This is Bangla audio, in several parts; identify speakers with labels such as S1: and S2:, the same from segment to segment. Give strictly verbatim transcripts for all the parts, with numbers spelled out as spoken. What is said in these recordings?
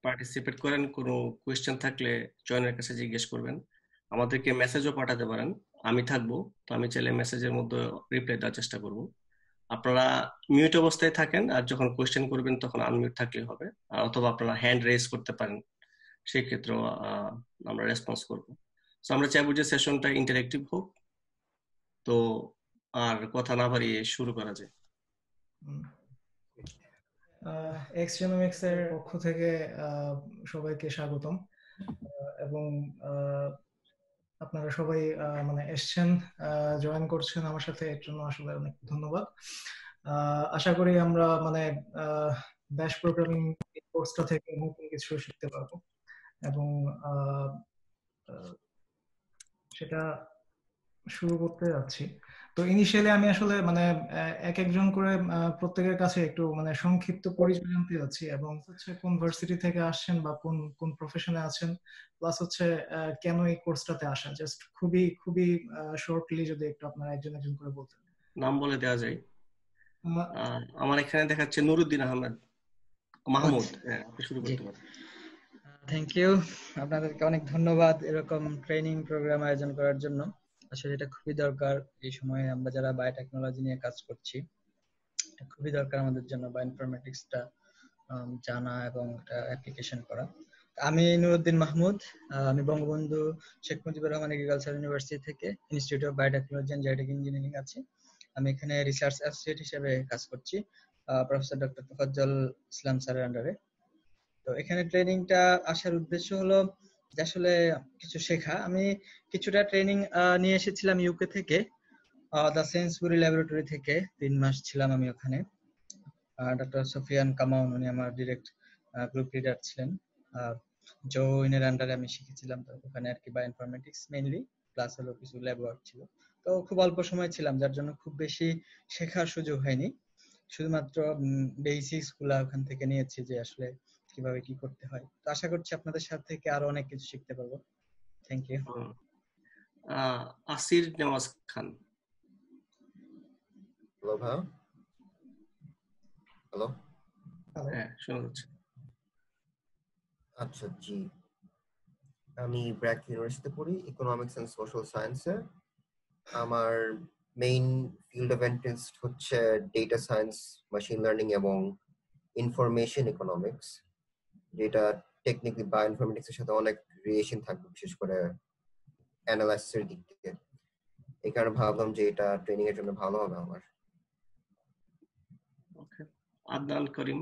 S1: পার্টিসিপেট করেন, কোনো কোয়েশ্চেন থাকলে জয়েনের কাছে জিজ্ঞেস করবেন। আমাদেরকে মেসেজও পাঠাতে পারেন, আমি থাকবো, তো আমি চাইলে মেসেজের মধ্যে রিপ্লাই দেওয়ার চেষ্টা করব। আপনারা মিউট অবস্থায় থাকেন, আর যখন কোয়েশ্চেন করবেন তখন আনমিউট থাকলে হবে, আর অথবা আপনারা হ্যান্ড রেজ করতে পারেন, সেই ক্ষেত্রেও আহ, আমরা রেসপন্স করব। তো আমরা চাইবো যে সেশনটা ইন্টারেক্টিভ হোক। তো আর কথা না বাড়িয়ে শুরু করা যায়।
S2: এক্স জিনোমিক্স এর পক্ষ থেকে আহ, সবাইকে স্বাগতম, আহ, এবং আহ, আপনারা সবাই আহ, মানে এসছেন, জয়েন করছেন আমার সাথে, এর জন্য আসলে অনেক ধন্যবাদ। আহ, আশা করি আমরা মানে ব্যাশ প্রোগ্রামিং কোর্সটা থেকে নতুন কিছু শিখতে পারবো, এবং আহ, আহ, সেটা শুরু করতে যাচ্ছি। তো ইনিশিয়ালি আমি আসলে মানে আহ, এক একজন করে আহ, প্রত্যেকের কাছে একটু মানে সংক্ষিপ্ত পরিচয় জানতে যাচ্ছি, এবং হচ্ছে কোন ভার্সিটি থেকে আসছেন বা কোন কোন প্রফেশনে আছেন, প্লাস হচ্ছে আহ, কেন এই কোর্সটাতে আসা, জাস্ট খুবই খুবই শর্টলি যদি একটু আপনারা একজন একজন করে বলতেন।
S1: নাম বলে দেওয়া যায়।
S2: আহ,
S1: আহ, আমার এখানে দেখাচ্ছে নুরুদ্দিন আহমেদ মাহমুদ।
S3: আচ্ছা,
S1: হ্যাঁ, আপনি শুরু
S3: জি,
S1: করতে পারেন।
S3: Thank you. আপনাদেরকে অনেক ধন্যবাদ এরকম ট্রেনিং প্রোগ্রাম আয়োজন করার জন্য। আসলে এটা খুবই দরকার এই সময়ে, আমরা যারা বায়োটেকনোলজি নিয়ে কাজ করছি, এটা খুবই দরকার আমাদের জন্য বায়োইনফরমেটিক্সটা জানা এবং এটা অ্যাপ্লিকেশন করা। আমি নুরুদ্দিন মাহমুদ, আহ, আমি বঙ্গবন্ধু শেখ মুজিবুর রহমান এগ্রিকালচার ইউনিভার্সিটি থেকে institute of biotechnology and genetic engineering আছি। আমি এখানে রিসার্চ অ্যাসোসিয়েট হিসেবে কাজ করছি প্রফেসর ডক্টর তোফাজ্জল ইসলাম স্যারের আন্ডারে। তো এখানে ট্রেনিংটা আসার উদ্দেশ্য হলো যে আসলে কিছু শেখা। আমি কিছুটা ট্রেনিং নিয়ে এসেছিলাম ইউকে থেকে, দ্য সেন্সবুরি ল্যাবরেটরি থেকে। তিন মাস ছিলাম আমি ওখানে। ডক্টর সোফিয়ান কামাউন উনি আমার ডিরেক্ট গ্রুপ লিডার ছিলেন। জোইনের আন্ডারে আমি শিখেছিলাম তো ওখানে আর কি, বায়োইনফরমেটিক্স মেইনলি, প্লাস হলো কিছু ল্যাব ওয়ার্ক ছিল। তো খুব অল্প সময় ছিলাম, যার জন্য খুব বেশি শেখার সুযোগ হয়নি। শুধুমাত্র বেসিক্স গুলা ওখান থেকে নিয়েছি, যে আসলে কিভাবে কি করতে হয়। তো আশা করছি আপনাদের সাথে থেকে আরো অনেক কিছু শিখতে পারবো। Thank you.
S1: আহ, আসির নেওয়াজ খান।
S4: হ্যালো ভাই। হ্যালো।
S1: হ্যাঁ, শোনা যাচ্ছে।
S4: আচ্ছা, জি, আমি ব্র্যাক ইউনিভার্সিটিতে পড়ি, ইকোনমিক্স এন্ড সোশ্যাল সায়েন্সে। আমার মেইন ফিল্ড অফ ইন্টারেস্ট হচ্ছে ডেটা সায়েন্স, মেশিন লার্নিং এবং ইনফরমেশন ইকোনমিক্স, যেটা টেকনিক্যালি বায়োইনফরমেটিক্স এর সাথে অনেক রিলেশন থাকবে, বিশেষ করে অ্যানালাইসিসের দিক থেকে। এই কারণে ভাবলাম যে এটা ট্রেনিং এর জন্য ভালো হবে আমার।
S1: ওকে, আদনান করিম।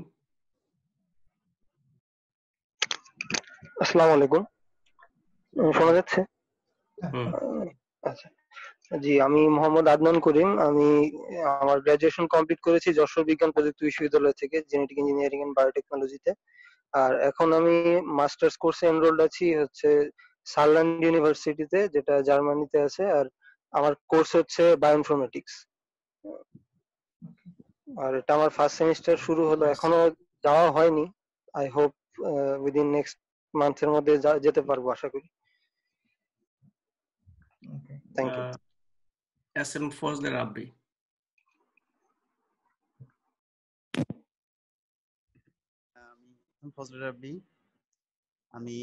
S5: আসসালামু আলাইকুম, শোনা যাচ্ছে?
S1: হুম।
S5: আচ্ছা, জি, আমি মোহাম্মদ আদনান করিম। আমি আমার গ্রাজুয়েশন কমপ্লিট করেছি যশোর বিজ্ঞান প্রযুক্তি বিশ্ববিদ্যালয় থেকে জেনেটিক ইঞ্জিনিয়ারিং এন্ড বায়োটেকনোলজিতে। আর এখন আমি মাস্টার্স কোর্সে এনরোলড আছি হচ্ছে সারল্যান্ড ইউনিভার্সিটিতে, যেটা জার্মানিতে আছে। আর আমার কোর্স হচ্ছে বায়োইনফরমেটিক্স। আর এটা আমার ফার্স্ট সেমিস্টার শুরু হলো, এখনো যাওয়া হয়নি। আই হোপ উইদিন নেক্সট মান্থের মধ্যে যা- যেতে পারবো আশা করি। Thank you.
S1: S M Fazle Rabbi.
S6: আমি ফজলে রাব্বি। আমি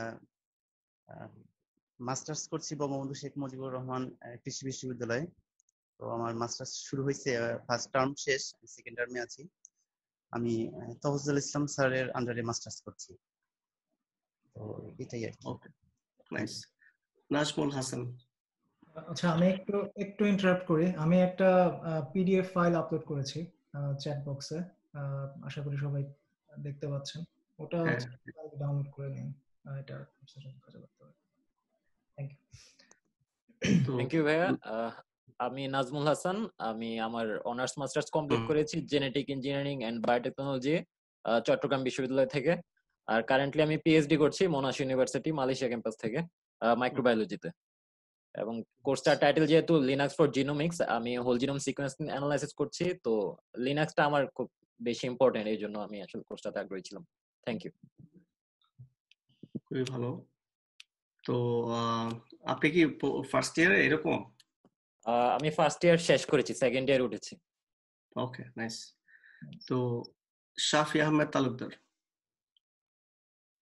S6: মাস্টার্স করছি বঙ্গবন্ধু শেখ মুজিবুর রহমান কৃষি বিশ্ববিদ্যালয়ে। তো আমার মাস্টার্স শুরু হয়েছে, ফার্স্ট টার্ম শেষ, সেকেন্ড টার্মে আছি। আমি তফাজ্জল ইসলাম স্যারের আন্ডারে মাস্টার্স করছি। তো এটাই আর কি।
S1: Okay, nice. নাজমুল হাসান।
S2: আচ্ছা, আমি একটু একটু ইন্টারাপ্ট করি। আমি একটা পিডিএফ ফাইল আপলোড করেছি চ্যাট বক্সে, আশা করি সবাই দেখতে পাচ্ছেন। ওটা
S1: হ্যাঁ,
S2: ডাউনলোড করে নিন, আহ, এটা সেশন কাজে লাগতে পারে। Thank you.
S1: তো
S7: থ্যাংক ইউ ভাইয়া। আহ, আমি নাজমুল হাসান। আমি আমার অনার্স মাস্টার্স কমপ্লিট
S1: হুম।
S7: করেছি genetic engineering and biotechnology Chittagong বিশ্ববিদ্যালয় থেকে। আর কারেন্টলি আমি পিএইচডি করছি মোনাশ ইউনিভার্সিটি মালয়েশিয়া ক্যাম্পাস থেকে মাইক্রোবায়োলজিতে। এবং কোর্সটার টাইটেল যেহেতু লিনাক্স ফর জিনোমিক্স, আমি হোল জিনোম সিকোয়েন্সিং অ্যানালাইসিস করছি। তো লিনাক্সটা আমার খুব বেশি ইম্পর্টেন্ট, এই জন্য আমি আসলে কোর্সটাতে আগ্রহী ছিলাম। Thank you.
S1: খুবই ভালো। তো আহ, আপনি কি ফার্স্ট ইয়ারে এরকম?
S7: আহ, আমি ফার্স্ট ইয়ার শেষ করেছি, সেকেন্ড ইয়ার উঠেছি।
S1: Okay, nice. তো শাফি আহমেদ তালুকদার।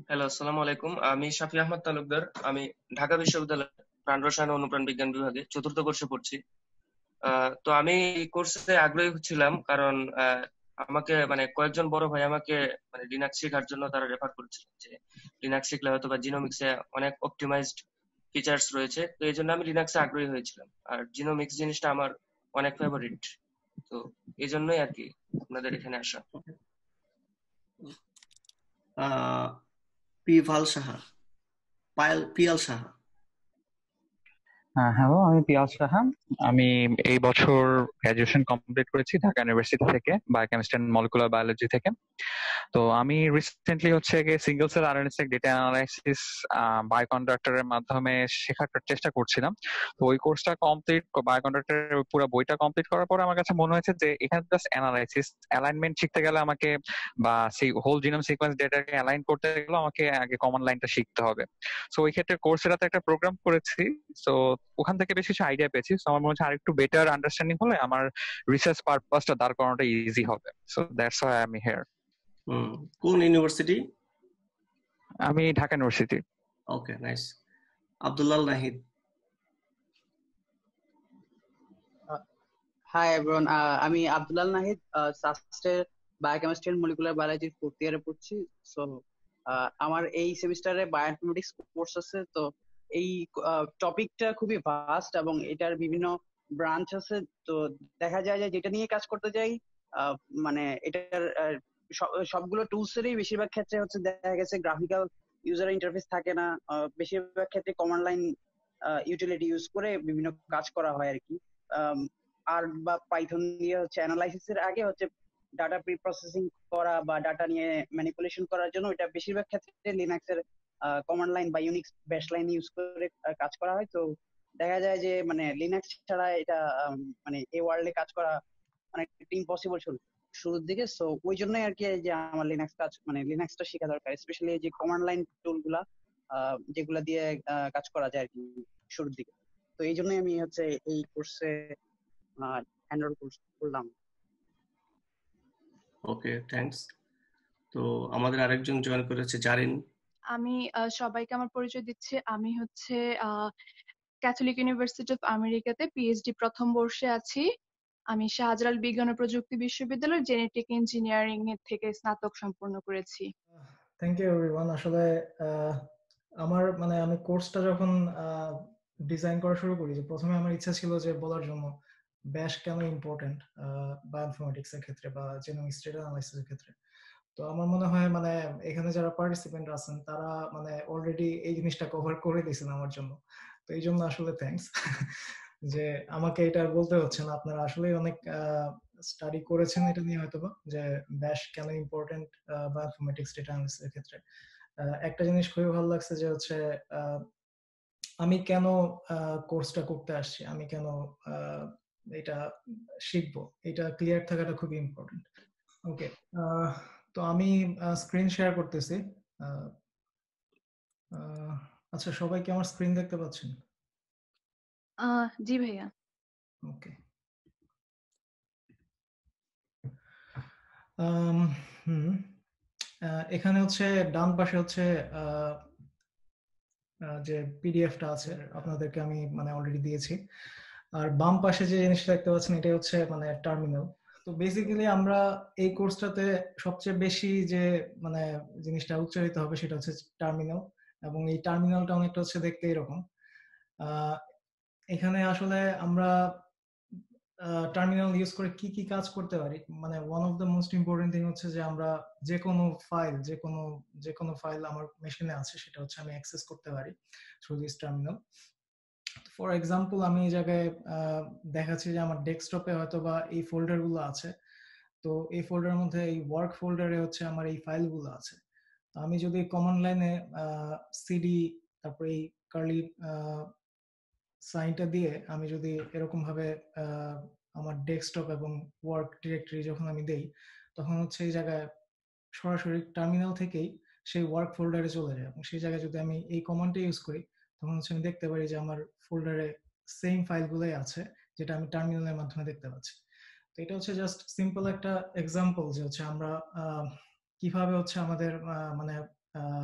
S8: হ্যালো, আসসালামু আলাইকুম। আমি শাফি আহমদ তালুকদার। আমি ঢাকা বিশ্ববিদ্যালয় প্রাণ রসায়ন ও অনুপ্রাণ বিজ্ঞান বিভাগে চতুর্থ কোর্সে পড়ছি। আহ, তো আমি এই কোর্সে আগ্রহী হচ্ছিলাম কারণ আহ, আমাকে মানে কয়েকজন বড় ভাই আমাকে মানে লিনাক্স শেখার জন্য তারা রেফার করেছিলেন যে লিনাক্স শিখলে হয়তো বা জিনোমিক্সে অনেক অপটিমাইজড ফিচার্স রয়েছে, তো এই জন্য আমি লিনাক্সে আগ্রহী হয়েছিলাম। আর জিনোমিক্স জিনিসটা আমার অনেক ফেভারিট, তো এই জন্যই আর কি আপনাদের এখানে আসা।
S1: আহ পিভাল সাহা, পায়েল পিয়াল সাহা।
S9: হ্যালো, আমি পিয়াল সাহা। আমি এই বছর গ্রাজুয়েশন কমপ্লিট করেছি ঢাকা ইউনিভার্সিটি থেকে বায়োকেমিস্ট্রি এন্ড মলিকুলার বায়োলজি থেকে। তো আমি রিসেন্টলি হচ্ছে গিয়ে single cell RNA data analysis বায়োকন্ডাক্টরের মাধ্যমে শেখার চেষ্টা করছিলাম। তো ওই কোর্সটা কমপ্লিট, বায়োকন্ডাক্টরের পুরো বইটা কমপ্লিট করার পরে আমার কাছে মনে হয়েছে যে এখানে জাস্ট অ্যানালাইসিস অ্যালাইনমেন্ট শিখতে গেলে আমাকে, বা সেই হোল জিনোম সিকোয়েন্স ডেটাকে অ্যালাইন করতে গেলে আমাকে আগে কমন লাইনটা শিখতে হবে। সো ওই ক্ষেত্রে কোর্সেরাতে একটা প্রোগ্রাম করেছি, সো ওখান থেকে বেশ কিছু আইডিয়া পেয়েছি। সো আমার মনে হচ্ছে আরেকটু বেটার আন্ডারস্ট্যান্ডিং হলে আমার রিসার্চ পারপাসটা দাঁড় করানোটা ইজি হবে। So that's why I am here.
S1: হুম, কোন ইউনিভার্সিটি?
S9: আমি Dhaka university.
S1: Okay, nice. Abdullah Nahid.
S10: Hi everyone, আমি আব্দুল্লাহ নাহিদ, সাস্টের বায়োকেমিস্ট্রি এন্ড মলিকুলার বায়োলজির ফোর্থ ইয়ারে পড়ছি। সো আমার এই সেমিস্টারে বায়োইনফরমেটিক্স কোর্স আছে। তো এই টপিকটা খুবই ভাস্ট এবং এটার বিভিন্ন ব্রাঞ্চ আছে। তো দেখা যায় যে যেটা নিয়ে কাজ করতে যাই, আহ, মানে এটার আহ, সব- সবগুলো টুলসেরই বেশিরভাগ ক্ষেত্রে হচ্ছে দেখা গেছে গ্রাফিক্যাল ইউজার ইন্টারফেস থাকে না। আহ, বেশিরভাগ ক্ষেত্রে কমান্ড লাইন ইউটিলিটি ইউজ করে বিভিন্ন কাজ করা হয় আর কি। আম, আর বা পাইথন দিয়ে হচ্ছে অ্যানালাইসিসের আগে হচ্ছে ডাটা প্রি প্রসেসিং করা বা ডাটা নিয়ে ম্যানিপুলেশন করার জন্য এটা বেশিরভাগ ক্ষেত্রে লিনাক্সের কমান্ড লাইন বা ইউনিক্স ব্যাশ লাইন ইউজ করে আহ, কাজ করা হয়। তো দেখা যায় যে মানে লিনাক্স ছাড়া এটা আম, মানে এই ওয়ার্ল্ডে কাজ করা মানে ইম্পসিবল শুরু শুরুর দিকে। সো ওই জন্যই আর কি যে আমার লিনাক্স কাজ মানে লিনাক্সটা শেখা দরকার, স্পেশালি যে কমান্ড লাইন টুল গুলা আহ, যেগুলা দিয়ে আহ, কাজ করা যায় আর কি শুরুর দিকে। তো এই জন্যই আমি হচ্ছে এই কোর্সে এনরোল করলাম।
S1: Okay, thanks. তো আমাদের আরেকজন জয়েন করেছে, জারিন।
S11: আমি আহ, সবাইকে আমার পরিচয় দিচ্ছি। আমি হচ্ছে ক্যাথলিক ইউনিভার্সিটি অফ আমেরিকাতে পিএইচডি প্রথম বর্ষে আছি। আমি শাহজালাল বিজ্ঞান ও প্রযুক্তি বিশ্ববিদ্যালয়ের জেনেটিক ইঞ্জিনিয়ারিং এর থেকে স্নাতক সম্পন্ন করেছি।
S2: Thank you everyone. আসলে আহ, আমার মানে আমি কোর্সটা যখন ডিজাইন করা শুরু করি, যে প্রথমে আমার ইচ্ছা ছিল যে বলার জন্য ব্যাশ কেন ইম্পর্টেন্ট বায়োইনফরমেটিক্স এর ক্ষেত্রে বা জিনোমিক্স ডেটা অ্যানালাইসিস এর ক্ষেত্রে। তো আমার মনে হয় মানে এখানে যারা পার্টিসিপেন্ট আছেন তারা মানে অলরেডি এই জিনিসটা কভার করে দিয়েছেন আমার জন্য। তো এই জন্য আসলে থ্যাঙ্কস যে আমাকে এটা আর বলতে হচ্ছে না। আপনারা আসলে অনেক স্টাডি করেছেন এটা নিয়ে হয়তোবা, যে ব্যাশ কেন ইম্পর্টেন্ট বায়োইনফরমেটিক্স ডেটা অ্যানালিসিস এর ক্ষেত্রে। আহ, একটা জিনিস খুবই ভালো লাগছে যে হচ্ছে আহ, আমি কেন কোর্সটা করতে আসছি, আমি কেন আহ, এটা শিখবো, এটা ক্লিয়ার থাকাটা খুবই ইম্পর্টেন্ট। ওকে, তো আমি স্ক্রিন শেয়ার করতেছি। আহ, আহ, আচ্ছা, সবাই কি আমার স্ক্রিন দেখতে পাচ্ছেন?
S11: আহ, জি ভাইয়া।
S2: ওকে। আম, হুম আহ, এখানে হচ্ছে ডান পাশে হচ্ছে আহ, আহ, যে পিডিএফটা আছে আপনাদেরকে আমি মানে অলরেডি দিয়েছি। আর বাম পাশে যে জিনিসটা দেখতে পাচ্ছেন এটা হচ্ছে মানে টার্মিনাল। তো বেসিক্যালি আমরা এই কোর্সটাতে সবচেয়ে বেশি যে মানে জিনিসটা উচ্চারিত হবে সেটা হচ্ছে টার্মিনাল, এবং এই টার্মিনালটা অনেকটা হচ্ছে দেখতে এরকম। আহ, এখানে আসলে আমরা টার্মিনাল ইউজ করে কি কি কাজ করতে পারি, মানে one of the most important thing হচ্ছে যে আমরা যে কোনো ফাইল যে কোনো যে কোনো ফাইল আমার মেশিনে আছে সেটা হচ্ছে আমি অ্যাক্সেস করতে পারি through this terminal. For example আমি এই জায়গায় আহ, দেখাচ্ছি যে আমার ডেস্কটপে হয়তো বা এই ফোল্ডার গুলো আছে। তো এই ফোল্ডারের মধ্যে এই ওয়ার্ক ফোল্ডারে হচ্ছে আমার এই ফাইলগুলো আছে। তো আমি যদি কমান্ড লাইনে সিডি তারপরে এই কার্লি সাইনটা দিয়ে আমি যদি এরকম ভাবে আহ, আমার ডেস্কটপ এবং ওয়ার্ক ডিরেক্টরি যখন আমি দেই, তখন হচ্ছে এই জায়গায় সরাসরি টার্মিনাল থেকেই সেই ওয়ার্ক ফোল্ডারে চলে যায়। এবং সেই জায়গায় যদি আমি এই কমান্ডটা ইউজ করি তখন হচ্ছে আমি দেখতে পারি যে আমার ফোল্ডারে সেম ফাইলগুলোই আছে যেটা আমি টার্মিনালের মাধ্যমে দেখতে পাচ্ছি। তো এটা হচ্ছে জাস্ট সিম্পল একটা এক্সাম্পল যে হচ্ছে আমরা আহ, কিভাবে হচ্ছে আমাদের আহ, মানে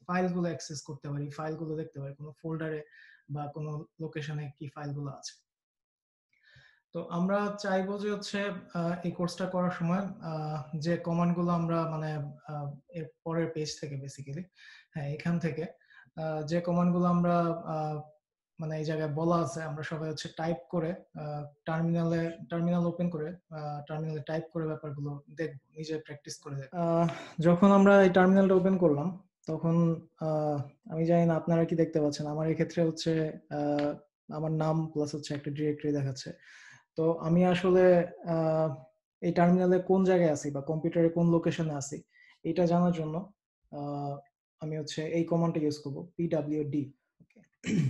S2: ফাইলগুলো অ্যাক্সেস করতে পারি, ফাইলগুলো দেখতে পারি কোনো ফোল্ডারে বা কোনো লোকেশনে কি ফাইলগুলো আছে। তো আমরা চাইবো যে হচ্ছে এই কোর্সটা করার সময় যে কমান্ডগুলো আমরা মানে এর পরের পেজ থেকে বেসিক্যালি হ্যাঁ এখান থেকে যে কমান্ডগুলো আমরা মানে এই জায়গায় বলা আছে আমরা সবাই হচ্ছে টাইপ করে টার্মিনালে টার্মিনাল ওপেন করে টার্মিনালে টাইপ করে ব্যাপারগুলো দেখবো, নিজে প্র্যাকটিস করে দেখবো। যখন আমরা এই টার্মিনালটা ওপেন করলাম তখন আমি জানি না আপনারা কি দেখতে পাচ্ছেন, আমার এই ক্ষেত্রে হচ্ছে আমার নাম প্লাস হচ্ছে একটা ডিরেক্টরি দেখাচ্ছে। তো আমি আসলে এই টার্মিনালে কোন জায়গায় আছি বা কম্পিউটারে কোন লোকেশনে আছি এটা জানার জন্য আমি হচ্ছে এই কমান্ডটা ইউজ করব পিডব্লিউডি। ওকে,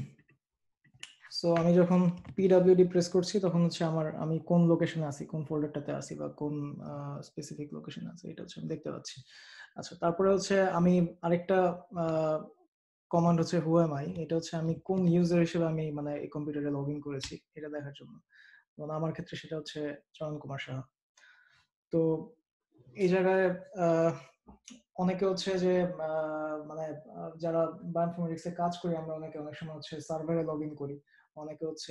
S2: সো আমি যখন পিডব্লিউডি প্রেস করছি তখন হচ্ছে আমার আমি কোন লোকেশনে আছি, কোন ফোল্ডারটাতে আছি বা কোন স্পেসিফিক লোকেশনে আছি এটা হচ্ছে আমি দেখতে পাচ্ছি। আচ্ছা, তারপরে হচ্ছে আমি আরেকটা কমান্ড হচ্ছে হু এম আই, এটা হচ্ছে আমি কোন ইউজার হিসেবে আমি মানে এই কম্পিউটারে লগ ইন করেছি এটা দেখার জন্য। আমার ক্ষেত্রে সেটা হচ্ছে চয়ন কুমার সাহা। তো এই জায়গায় অনেকে হচ্ছে যে মানে যারা বায়োইনফরমেটিক্সে কাজ করি আমরা অনেকে অনেক সময় হচ্ছে সার্ভারে লগ ইন করি, অনেকে হচ্ছে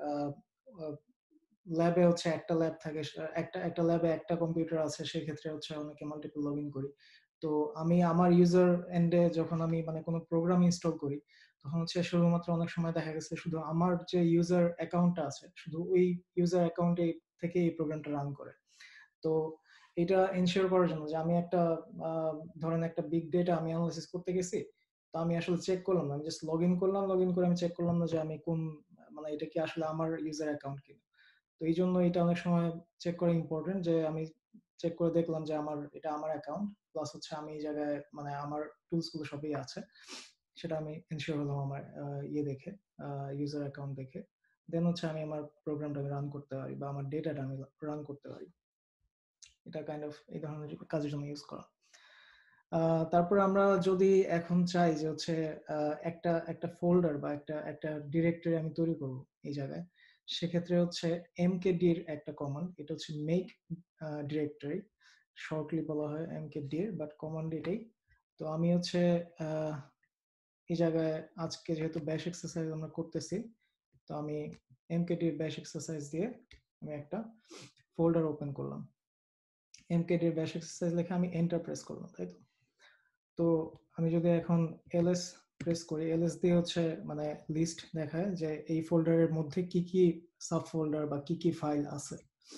S2: ল্যাবে হচ্ছে একটা ল্যাব থাকে, একটা একটা ল্যাবে একটা কম্পিউটার আছে, সেই ক্ষেত্রে হচ্ছে অনেকে মাল্টিপল লগ ইন করি। তো আমি আমার ইউজার এন্ডে যখন আমি মানে কোনো প্রোগ্রাম ইনস্টল করি তখন হচ্ছে শুধুমাত্র অনেক সময় দেখা গেছে শুধু আমার যে ইউজার অ্যাকাউন্টটা আছে শুধু ওই ইউজার অ্যাকাউন্টে থেকে এই প্রোগ্রামটা রান করে। তো এটা এনশিওর করার জন্য যে আমি একটা ধরেন একটা বিগ ডেটা আমি অ্যানালাইসিস করতে গেছি, তো আমি আসলে চেক করলাম না, আমি জাস্ট লগ ইন করলাম, লগ ইন করে আমি চেক করলাম না যে আমি কোন মানে এটা কি আসলে আমার ইউজার অ্যাকাউন্ট কিনা। তো এই জন্য এটা অনেক সময় চেক করা ইম্পর্টেন্ট যে আমি চেক করে দেখলাম যে আমার এটা আমার অ্যাকাউন্ট প্লাস হচ্ছে আমি এই জায়গায় মানে আমার টুলস গুলো সবই আছে, সেটা আমি এনশিওর হলাম আমার ইয়ে দেখে ইউজার অ্যাকাউন্ট দেখে, দেন হচ্ছে আমি আমার প্রোগ্রামটা রান করতে পারি বা আমার ডেটাটা আমি রান করতে পারি। এটা কাইন্ড অফ এই ধরনের কাজের জন্য ইউজ করা। তারপর আমরা যদি এখন চাই যে হচ্ছে একটা একটা ফোল্ডার বা একটা একটা ডিরেক্টরি আমি তৈরি করব এই জায়গায়, সেক্ষেত্রে হচ্ছে এমকেডি এর একটা কমান্ড, এটা হচ্ছে মেক ডিরেক্টরি, শর্টলি বলা হয় এমকেডি এর, বাট কমান্ড এটাই। তো আমি হচ্ছে এই জায়গায় আজকে যেহেতু ব্যাশ এক্সারসাইজ আমরা করতেছি, তো আমি এমকেডি এর ব্যাশ এক্সারসাইজ দিয়ে আমি একটা ফোল্ডার ওপেন করলাম, এমকেডি এর ব্যাশ এক্সারসাইজ লিখে আমি এন্টার প্রেস করলাম, তাই তো। তো আমি যদি এখন এলএস প্রেস করি, এলএস দিয়ে হচ্ছে মানে লিস্ট দেখায় যে এই ফোল্ডারের মধ্যে কি কি সাব ফোল্ডার বা কি কি ফাইল আছে।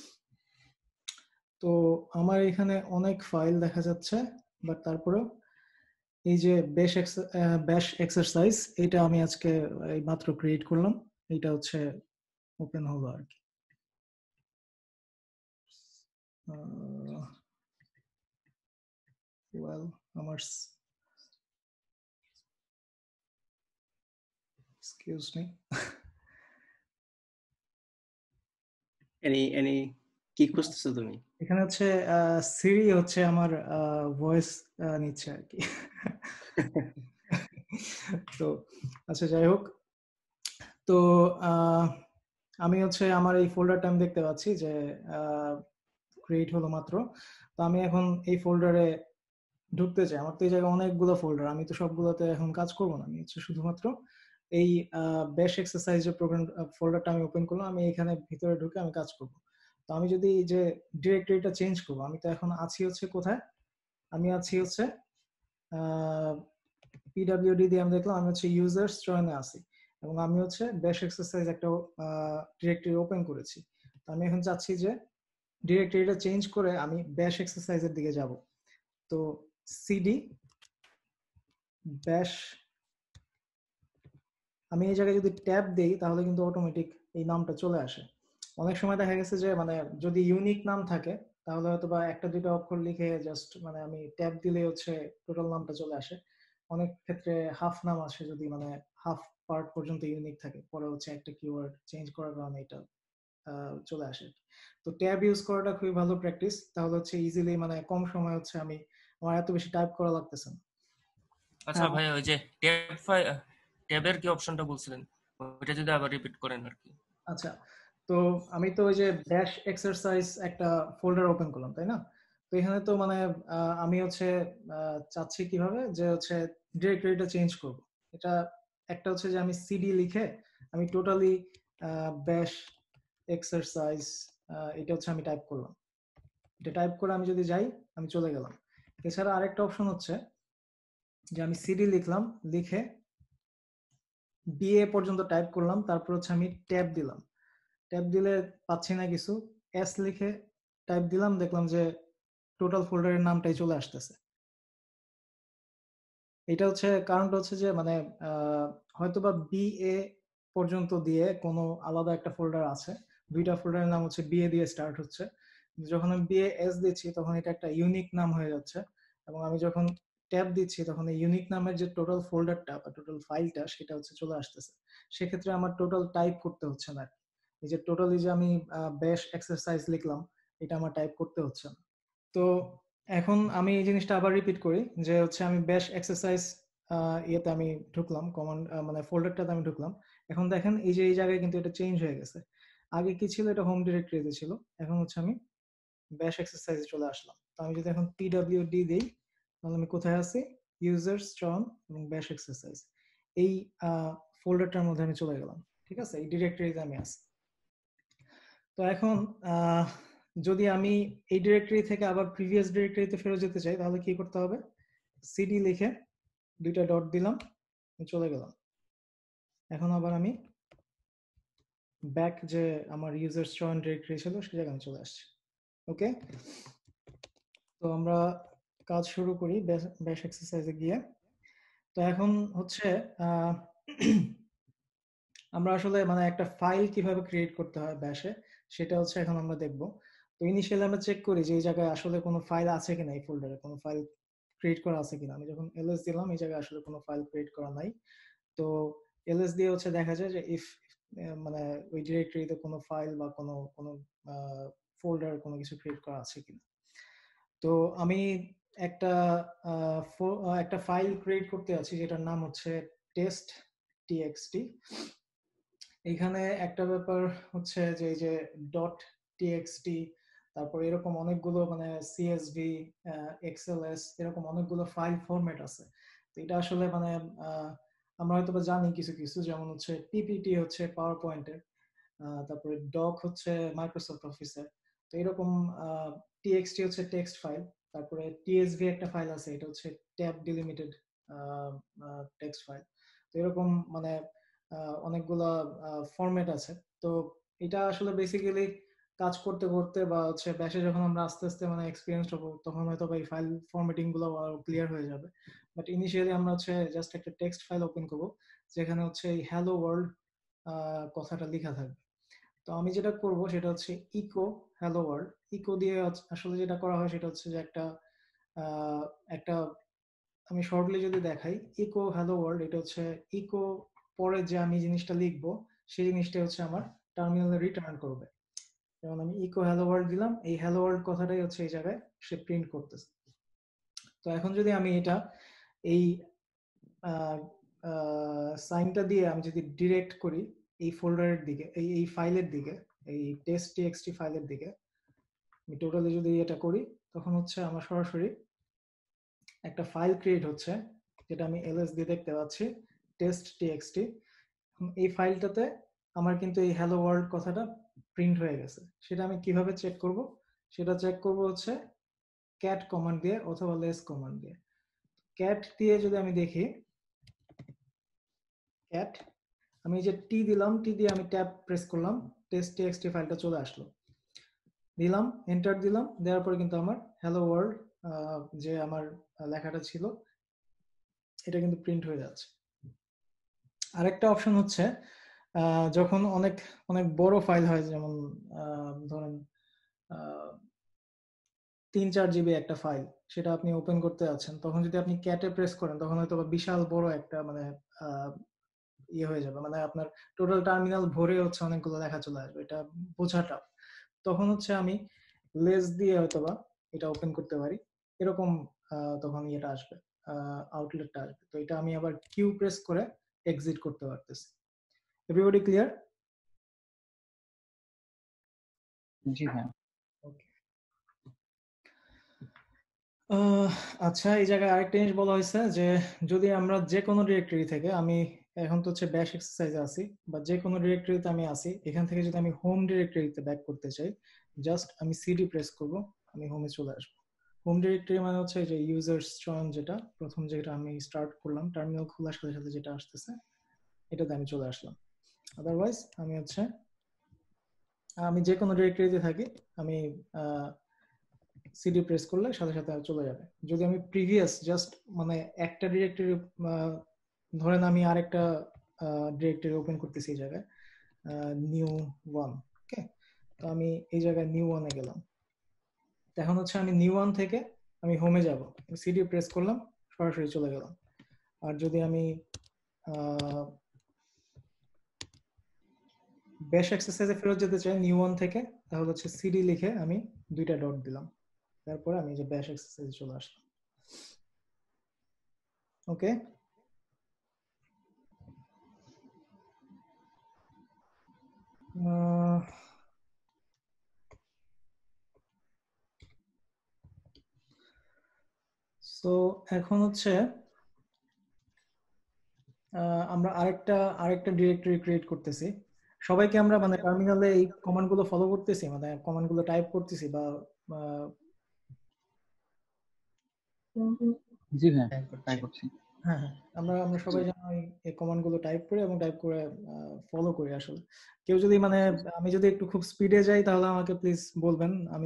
S2: তো আমার এখানে অনেক ফাইল দেখা যাচ্ছে, বাট তারপরেও এই যে ব্যাশ ব্যাশ এক্সারসাইজ এটা আমি আজকে এই মাত্র ক্রিয়েট করলাম, এটা হচ্ছে ওপেন হলো আর কি। ওয়েল আমার এক্সকিউজ মি
S1: এনি এনি কি খুঁজতেছো তুমি?
S2: এখানে হচ্ছে সিরি হচ্ছে আমার ভয়েস নিচ্ছে আর কি। তো আচ্ছা যাই হোক, তো আমি হচ্ছে আমার এই ফোল্ডারটা আমি দেখতে পাচ্ছি যে ক্রিয়েট হলো মাত্র। তো আমি এখন এই ফোল্ডারে ঢুকতে চাই, আমার তো এই জায়গায় অনেকগুলো ফোল্ডার, আমি তো সবগুলোতে এখন কাজ করবো না, আমি হচ্ছে শুধুমাত্র এই ব্যাশ এক্সারসাইজের প্রোগ্রাম ফোল্ডারটা আমি ওপেন করলাম, আমি এখানে ভিতরে ঢুকে আমি কাজ করব। তো আমি যদি এই যে ডিরেক্টরিটা চেঞ্জ করবো, আমি তো এখন আছি হচ্ছে কোথায়, আমি আছি হচ্ছে পিডব্লিউডি দিয়ে আমি দেখলাম আমি হচ্ছে ইউজার্স চয়নে আছি এবং আমি হচ্ছে ব্যাশ এক্সারসাইজ একটা ডিরেক্টরি ওপেন করেছি। তো আমি এখন চাচ্ছি যে ডিরেক্টরিটা চেঞ্জ করে আমি ব্যাশ এক্সারসাইজের দিকে যাব। তো সিডি ব্যাশ, আমি এই জায়গায় যদি ট্যাব দেই তাহলে কিন্তু অটোমেটিক এই নামটা চলে আসে। অনেক সময় দেখা গেছে যে মানে যদি ইউনিক নাম থাকে তাহলে হয়তো বা একটা দুইটা অক্ষর লিখে জাস্ট মানে আমি ট্যাব দিলে হচ্ছে টোটাল নামটা চলে আসে। অনেক ক্ষেত্রে হাফ নাম আসে যদি মানে হাফ পার্ট পর্যন্ত ইউনিক থাকে, পরে হচ্ছে একটা কিওয়ার্ড চেঞ্জ করার কারণে এটা চলে আসে। তো ট্যাব ইউজ করাটা খুবই ভালো প্র্যাকটিস, তাহলে হচ্ছে ইজিলি মানে কম সময় হচ্ছে আমি আমার এত বেশি টাইপ করা লাগতেছে না।
S8: আচ্ছা ভাই, ওই যে ট্যাব ফাইল ট্যাবের কি অপশনটা বলছিলেন ওটা যদি আবার রিপিট করেন আর কি।
S2: আচ্ছা, তো আমি তো ওই যে ব্যাশ এক্সারসাইজ একটা ফোল্ডার ওপেন করলাম, তাই না? তো এখানে তো মানে আমি হচ্ছে চাচ্ছি কিভাবে যে হচ্ছে ডিরেক্টরিটা চেঞ্জ করব। এটা একটা হচ্ছে যে আমি সিডি লিখে আমি টোটালি ব্যাশ এক্সারসাইজ এটা হচ্ছে আমি টাইপ করলাম। এটা টাইপ করে আমি যদি যাই আমি চলে গেলাম। এছাড়া আরেকটা অপশন হচ্ছে যে আমি সিডি লিখলাম, লিখে বিএ পর্যন্ত টাইপ করলাম, তারপর হচ্ছে আমি ট্যাব দিলাম। ট্যাব দিলে পাচ্ছি না কিছু, এস লিখে টাইপ দিলাম, দেখলাম যে টোটাল ফোল্ডারের নামটাই চলে আসতেছে। এটা হচ্ছে কারণটা হচ্ছে যে মানে হয়তোবা বিএ পর্যন্ত দিয়ে কোনো আলাদা একটা ফোল্ডার আছে, দুইটা ফোল্ডারের নাম হচ্ছে বিএ দিয়ে স্টার্ট হচ্ছে। যখন আমি বিএ এস দিচ্ছি তখন এটা একটা ইউনিক নাম হয়ে যাচ্ছে, এবং আমি যখন ট্যাব দিচ্ছি তখন এই ইউনিক নামের যে টোটাল ফোল্ডারটা বা টোটাল ফাইলটা সেটা হচ্ছে চলে আসতেছে। সেক্ষেত্রে আমার টোটাল টাইপ করতে হচ্ছে না। এই যে টোটালি যে আমি ব্যাশ এক্সারসাইজ লিখলাম এটা আমার টাইপ করতে হচ্ছে না। তো এখন আমি এই জিনিসটা আবার রিপিট করি যে হচ্ছে আমি ব্যাশ এক্সারসাইজ ইয়েতে আমি ঢুকলাম, কমান্ড মানে ফোল্ডারটাতে আমি ঢুকলাম। এখন দেখেন এই যে এই জায়গায় কিন্তু এটা চেঞ্জ হয়ে গেছে। আগে কি ছিল, এটা হোম ডিরেক্টরিতে ছিল, এখন হচ্ছে আমি ব্যাশ এক্সারসাইজে চলে আসলাম। তো আমি যদি এখন পিডব্লিউডি দিই তাহলে আমি কোথায় আছি, ইউজার্স ট্রন এবং ব্যাশ এক্সারসাইজ, এই ফোল্ডারটার মধ্যে আমি চলে গেলাম। ঠিক আছে, এই ডিরেক্টরিতে আমি আছি। তো এখন আহ যদি আমি এই ডিরেক্টরি থেকে আবার প্রিভিয়াস ডিরেক্টরিতে ফেরত যেতে চাই তাহলে কি করতে হবে, সিডি লিখে দুইটা ডট দিলাম, চলে গেলাম। এখন আবার আমি ব্যাক যে আমার ইউজার্স ট্রন ডিরেক্টরি ছিল সেই জায়গায় চলে আসছি। ওকে, তো আমরা কাজ শুরু করি ব্যাশ এক্সারসাইজে গিয়ে। তো এখন হচ্ছে আহ আমরা আসলে মানে একটা ফাইল কিভাবে ক্রিয়েট করতে হয় ব্যাশে সেটা হচ্ছে এখন আমরা দেখব। তো ইনিশিয়ালি আমরা চেক করি যে এই জায়গায় আসলে কোনো ফাইল আছে কিনা, এই ফোল্ডারে কোনো ফাইল ক্রিয়েট করা আছে কিনা। আমি যখন এলএস দিলাম এই জায়গায় আসলে কোনো ফাইল ক্রিয়েট করা নাই। তো এলএস দিয়ে হচ্ছে দেখা যায় যে ইফ মানে ওই ডিরেক্টরিতে কোনো ফাইল বা কোনো কোনো ফোল্ডার কোনো কিছু ক্রিয়েট করা আছে কিনা। তো আমি একটা একটা ফাইল ক্রিয়েট করতে আছি যেটার নাম হচ্ছে টেস্ট টিএক্সটি। এখানে একটা ব্যাপার হচ্ছে যে এই যে ডট টিএক্সটি, তারপর এরকম অনেকগুলো মানে সিএসভি, এক্সএলএস, এরকম অনেকগুলো ফাইল ফরম্যাট আছে। তো এটা আসলে মানে আমরা হয়তো জানি কিছু কিছু, যেমন হচ্ছে পিপিটি হচ্ছে পাওয়ার পয়েন্টের, তারপরে ডক হচ্ছে মাইক্রোসফট অফিসের। তো এরকম টিএক্সটি হচ্ছে টেক্সট ফাইল, তারপরে টিএসভি একটা ফাইল আছে, এটা হচ্ছে ট্যাব ডিলিমিটেড টেক্সট ফাইল। তো এরকম মানে অনেকগুলা ফরম্যাট আছে। তো এটা আসলে বেসিক্যালি কাজ করতে করতে বা হচ্ছে ব্যাশে যখন আমরা আস্তে আস্তে মানে এক্সপিরিয়েন্স হবো তখন হয়তো এই ফাইল ফরম্যাটিং গুলো আরো ক্লিয়ার হয়ে যাবে। বাট ইনিশিয়ালি আমরা হচ্ছে জাস্ট একটা টেক্সট ফাইল ওপেন করবো যেখানে হচ্ছে এই হ্যালো ওয়ার্ল্ড কথাটা লেখা থাকবে। তো আমি যেটা করব সেটা হচ্ছে ইকো হ্যালো ওয়ার্ল্ড। ইকো দিয়ে আসলে যেটা করা হয় সেটা হচ্ছে যে একটা একটা আমি শর্টলি যদি দেখাই, ইকো হ্যালো ওয়ার্ল্ড, এটা হচ্ছে ইকো পরে যে আমি জিনিসটা লিখবো সেই জিনিসটা হচ্ছে আমার টার্মিনালে রিটার্ন করবে। যেমন আমি ইকো হ্যালো ওয়ার্ল্ড দিলাম, এই হ্যালো ওয়ার্ল্ড কথাটাই হচ্ছে এই জায়গায় সে প্রিন্ট করতেছে। তো এখন যদি আমি এটা এই সাইনটা দিয়ে আমি যদি ডিরেক্ট করি এই ফোল্ডারের দিকে, এই এই ফাইলের দিকে, এই টেস্ট টিএক্সটি ফাইলের দিকে আমি টোটালি যদি এটা করি তখন হচ্ছে আমার সরাসরি একটা ফাইল ক্রিয়েট হচ্ছে যেটা আমি এলএস দিয়ে দেখতে পাচ্ছি, টেস্ট টিএক্সটি। এই ফাইলটাতে আমার কিন্তু এই হ্যালো ওয়ার্ল্ড কথাটা প্রিন্ট হয়ে গেছে। সেটা আমি কিভাবে চেক করব, সেটা চেক করব হচ্ছে ক্যাট কমান্ড দিয়ে অথবা লেস কমান্ড দিয়ে। ক্যাট দিয়ে যদি আমি দেখি, ক্যাট আমি যে টি দিলাম, টি দিয়ে আমি ট্যাব প্রেস করলাম, টেস্ট টিএক্সটি ফাইলটা চলে আসলো, দিলাম এন্টার দিলাম, দেওয়ার পরে কিন্তু আমার হ্যালো ওয়ার্ল্ড যে আমার লেখাটা ছিল এটা কিন্তু প্রিন্ট হয়ে যাচ্ছে। আরেকটা অপশন হচ্ছে যখন অনেক অনেক বড় ফাইল হয়, যেমন ধরেন তিন চার জিবি একটা ফাইল, সেটা আপনি ওপেন করতে যাচ্ছেন, তখন যদি আপনি ক্যাটে প্রেস করেন তখন হয়তো বিশাল বড় একটা মানে ইয়ে হয়ে যাবে, মানে আপনার টোটাল টার্মিনাল ভরে হচ্ছে অনেকগুলো লেখা চলে আসবে, এটা বোঝাটা। তখন হচ্ছে আমি লেস দিয়ে হয়তোবা এটা ওপেন করতে পারি, এরকম তখন ইয়েটা আসবে, আউটলেটটা আসবে। তো এটা আমি আবার কিউ প্রেস করে এক্সিট করতে পারতেছি। Everybody clear?
S9: জি হ্যাঁ।
S2: ওকে, আহ, আচ্ছা, এই জায়গায় আরেকটা জিনিস বলা হয়েছে যে যদি আমরা যে কোনো ডিরেক্টরি থেকে, আমি এখন তো হচ্ছে ব্যাশ এক্সারসাইজে আছি, বা যে কোনো ডিরেক্টরিতে আমি আছি, এখান থেকে যদি আমি হোম ডিরেক্টরিতে ব্যাক করতে চাই, জাস্ট আমি সিডি প্রেস করব, আমি হোমে চলে আসবো। হোম ডিরেক্টরি মানে হচ্ছে যে ইউজার্স চয়ন, যেটা প্রথম যেটা আমি স্টার্ট করলাম, টার্মিনাল খোলার সাথে সাথে যেটা আসতেছে, এটাতে আমি চলে আসলাম। আদারওয়াইজ আমি হচ্ছে আমি যে কোনো ডিরেক্টরিতে থাকি, আমি সিডি প্রেস করলে সাথে সাথে চলে যাবে। যদি আমি প্রিভিয়াস জাস্ট মানে একটা ডিরেক্টরি, ধরেন আমি আরেকটা ডিরেক্টরি ওপেন করতেছি এই জায়গায়, নিউ ওয়ান, ওকে, তো আমি এই জায়গায় নিউ ওয়ানে গেলাম। এখন হচ্ছে আমি নিউ ওয়ান থেকে আমি হোমে যাব, সিডি প্রেস করলাম, সরাসরি চলে গেলাম। আর যদি আমি ব্যাশ এক্সারসাইজে ফেরত যেতে চাই নিউ ওয়ান থেকে, তাহলে হচ্ছে সিডি লিখে আমি দুইটা ডট দিলাম, তারপরে আমি যে ব্যাশ এক্সারসাইজে চলে আসলাম। ওকে, সো এখন হচ্ছে আমরা আরেকটা আরেকটা ডিরেক্টরি ক্রিয়েট করতেছি। সবাইকে আমরা মানে টার্মিনালে এই কমান্ড গুলো ফলো করতেছি, মানে কমান্ড গুলো টাইপ করতেছি, বা
S9: জি হ্যাঁ ট্রাই করছি।
S2: হ্যাঁ হ্যাঁ আমরা আমরা সবাই যেন এই কমান্ড গুলো টাইপ করি এবং টাইপ করে ফলো করি। আসলে কেউ যদি মানে আমি যদি একটু খুব স্পিডে যাই তাহলে আমাকে প্লিজ বলবেন, আমি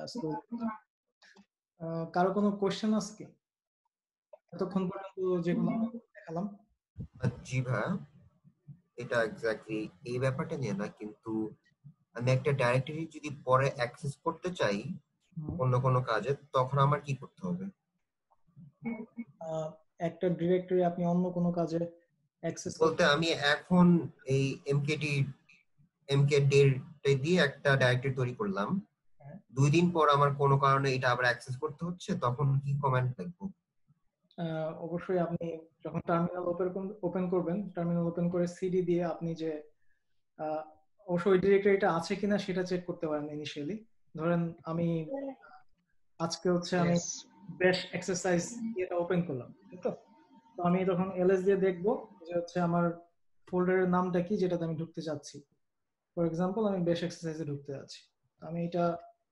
S2: কারো কোনো কোশ্চেন আছে কি এতক্ষণ পর্যন্ত যেগুলো দেখালাম?
S4: জি ভাইয়া, এটা এক্স্যাক্টলি এই ব্যাপারটা নিয়ে না, কিন্তু আমি একটা ডাইরেক্টরি যদি পরে অ্যাক্সেস করতে চাই অন্য কোনো কাজে, তখন আমার কি করতে হবে?
S2: একটা ডিরেক্টরি আপনি অন্য কোনো কাজে অ্যাক্সেস
S4: বলতে আমি এখন এই এমকেটি এমকেডি দিয়ে একটা ডাইরেক্টরি তৈরি করলাম, দুই দিন পর আমার কোনো কারণে এটা আবার অ্যাক্সেস করতে হচ্ছে, তখন কি কমান্ড লিখবো?
S2: অবশ্যই আপনি যখন টার্মিনাল ওপেন ওপেন করবেন, টার্মিনাল ওপেন করে সিডি দিয়ে আপনি যে অবশ্যই ওই ডিরেক্টরিটা আছে কিনা সেটা চেক করতে পারেন ইনিশিয়ালি। ধরেন আমি আজকে হচ্ছে আমি ব্যাশ এক্সারসাইজ এটা ওপেন করলাম, তো তো আমি তখন এলএস দিয়ে দেখবো যে হচ্ছে আমার ফোল্ডারের নামটা কি যেটাতে আমি ঢুকতে চাচ্ছি। ফর এক্সাম্পল আমি ব্যাশ এক্সারসাইজে ঢুকতে যাচ্ছি, আমি এটা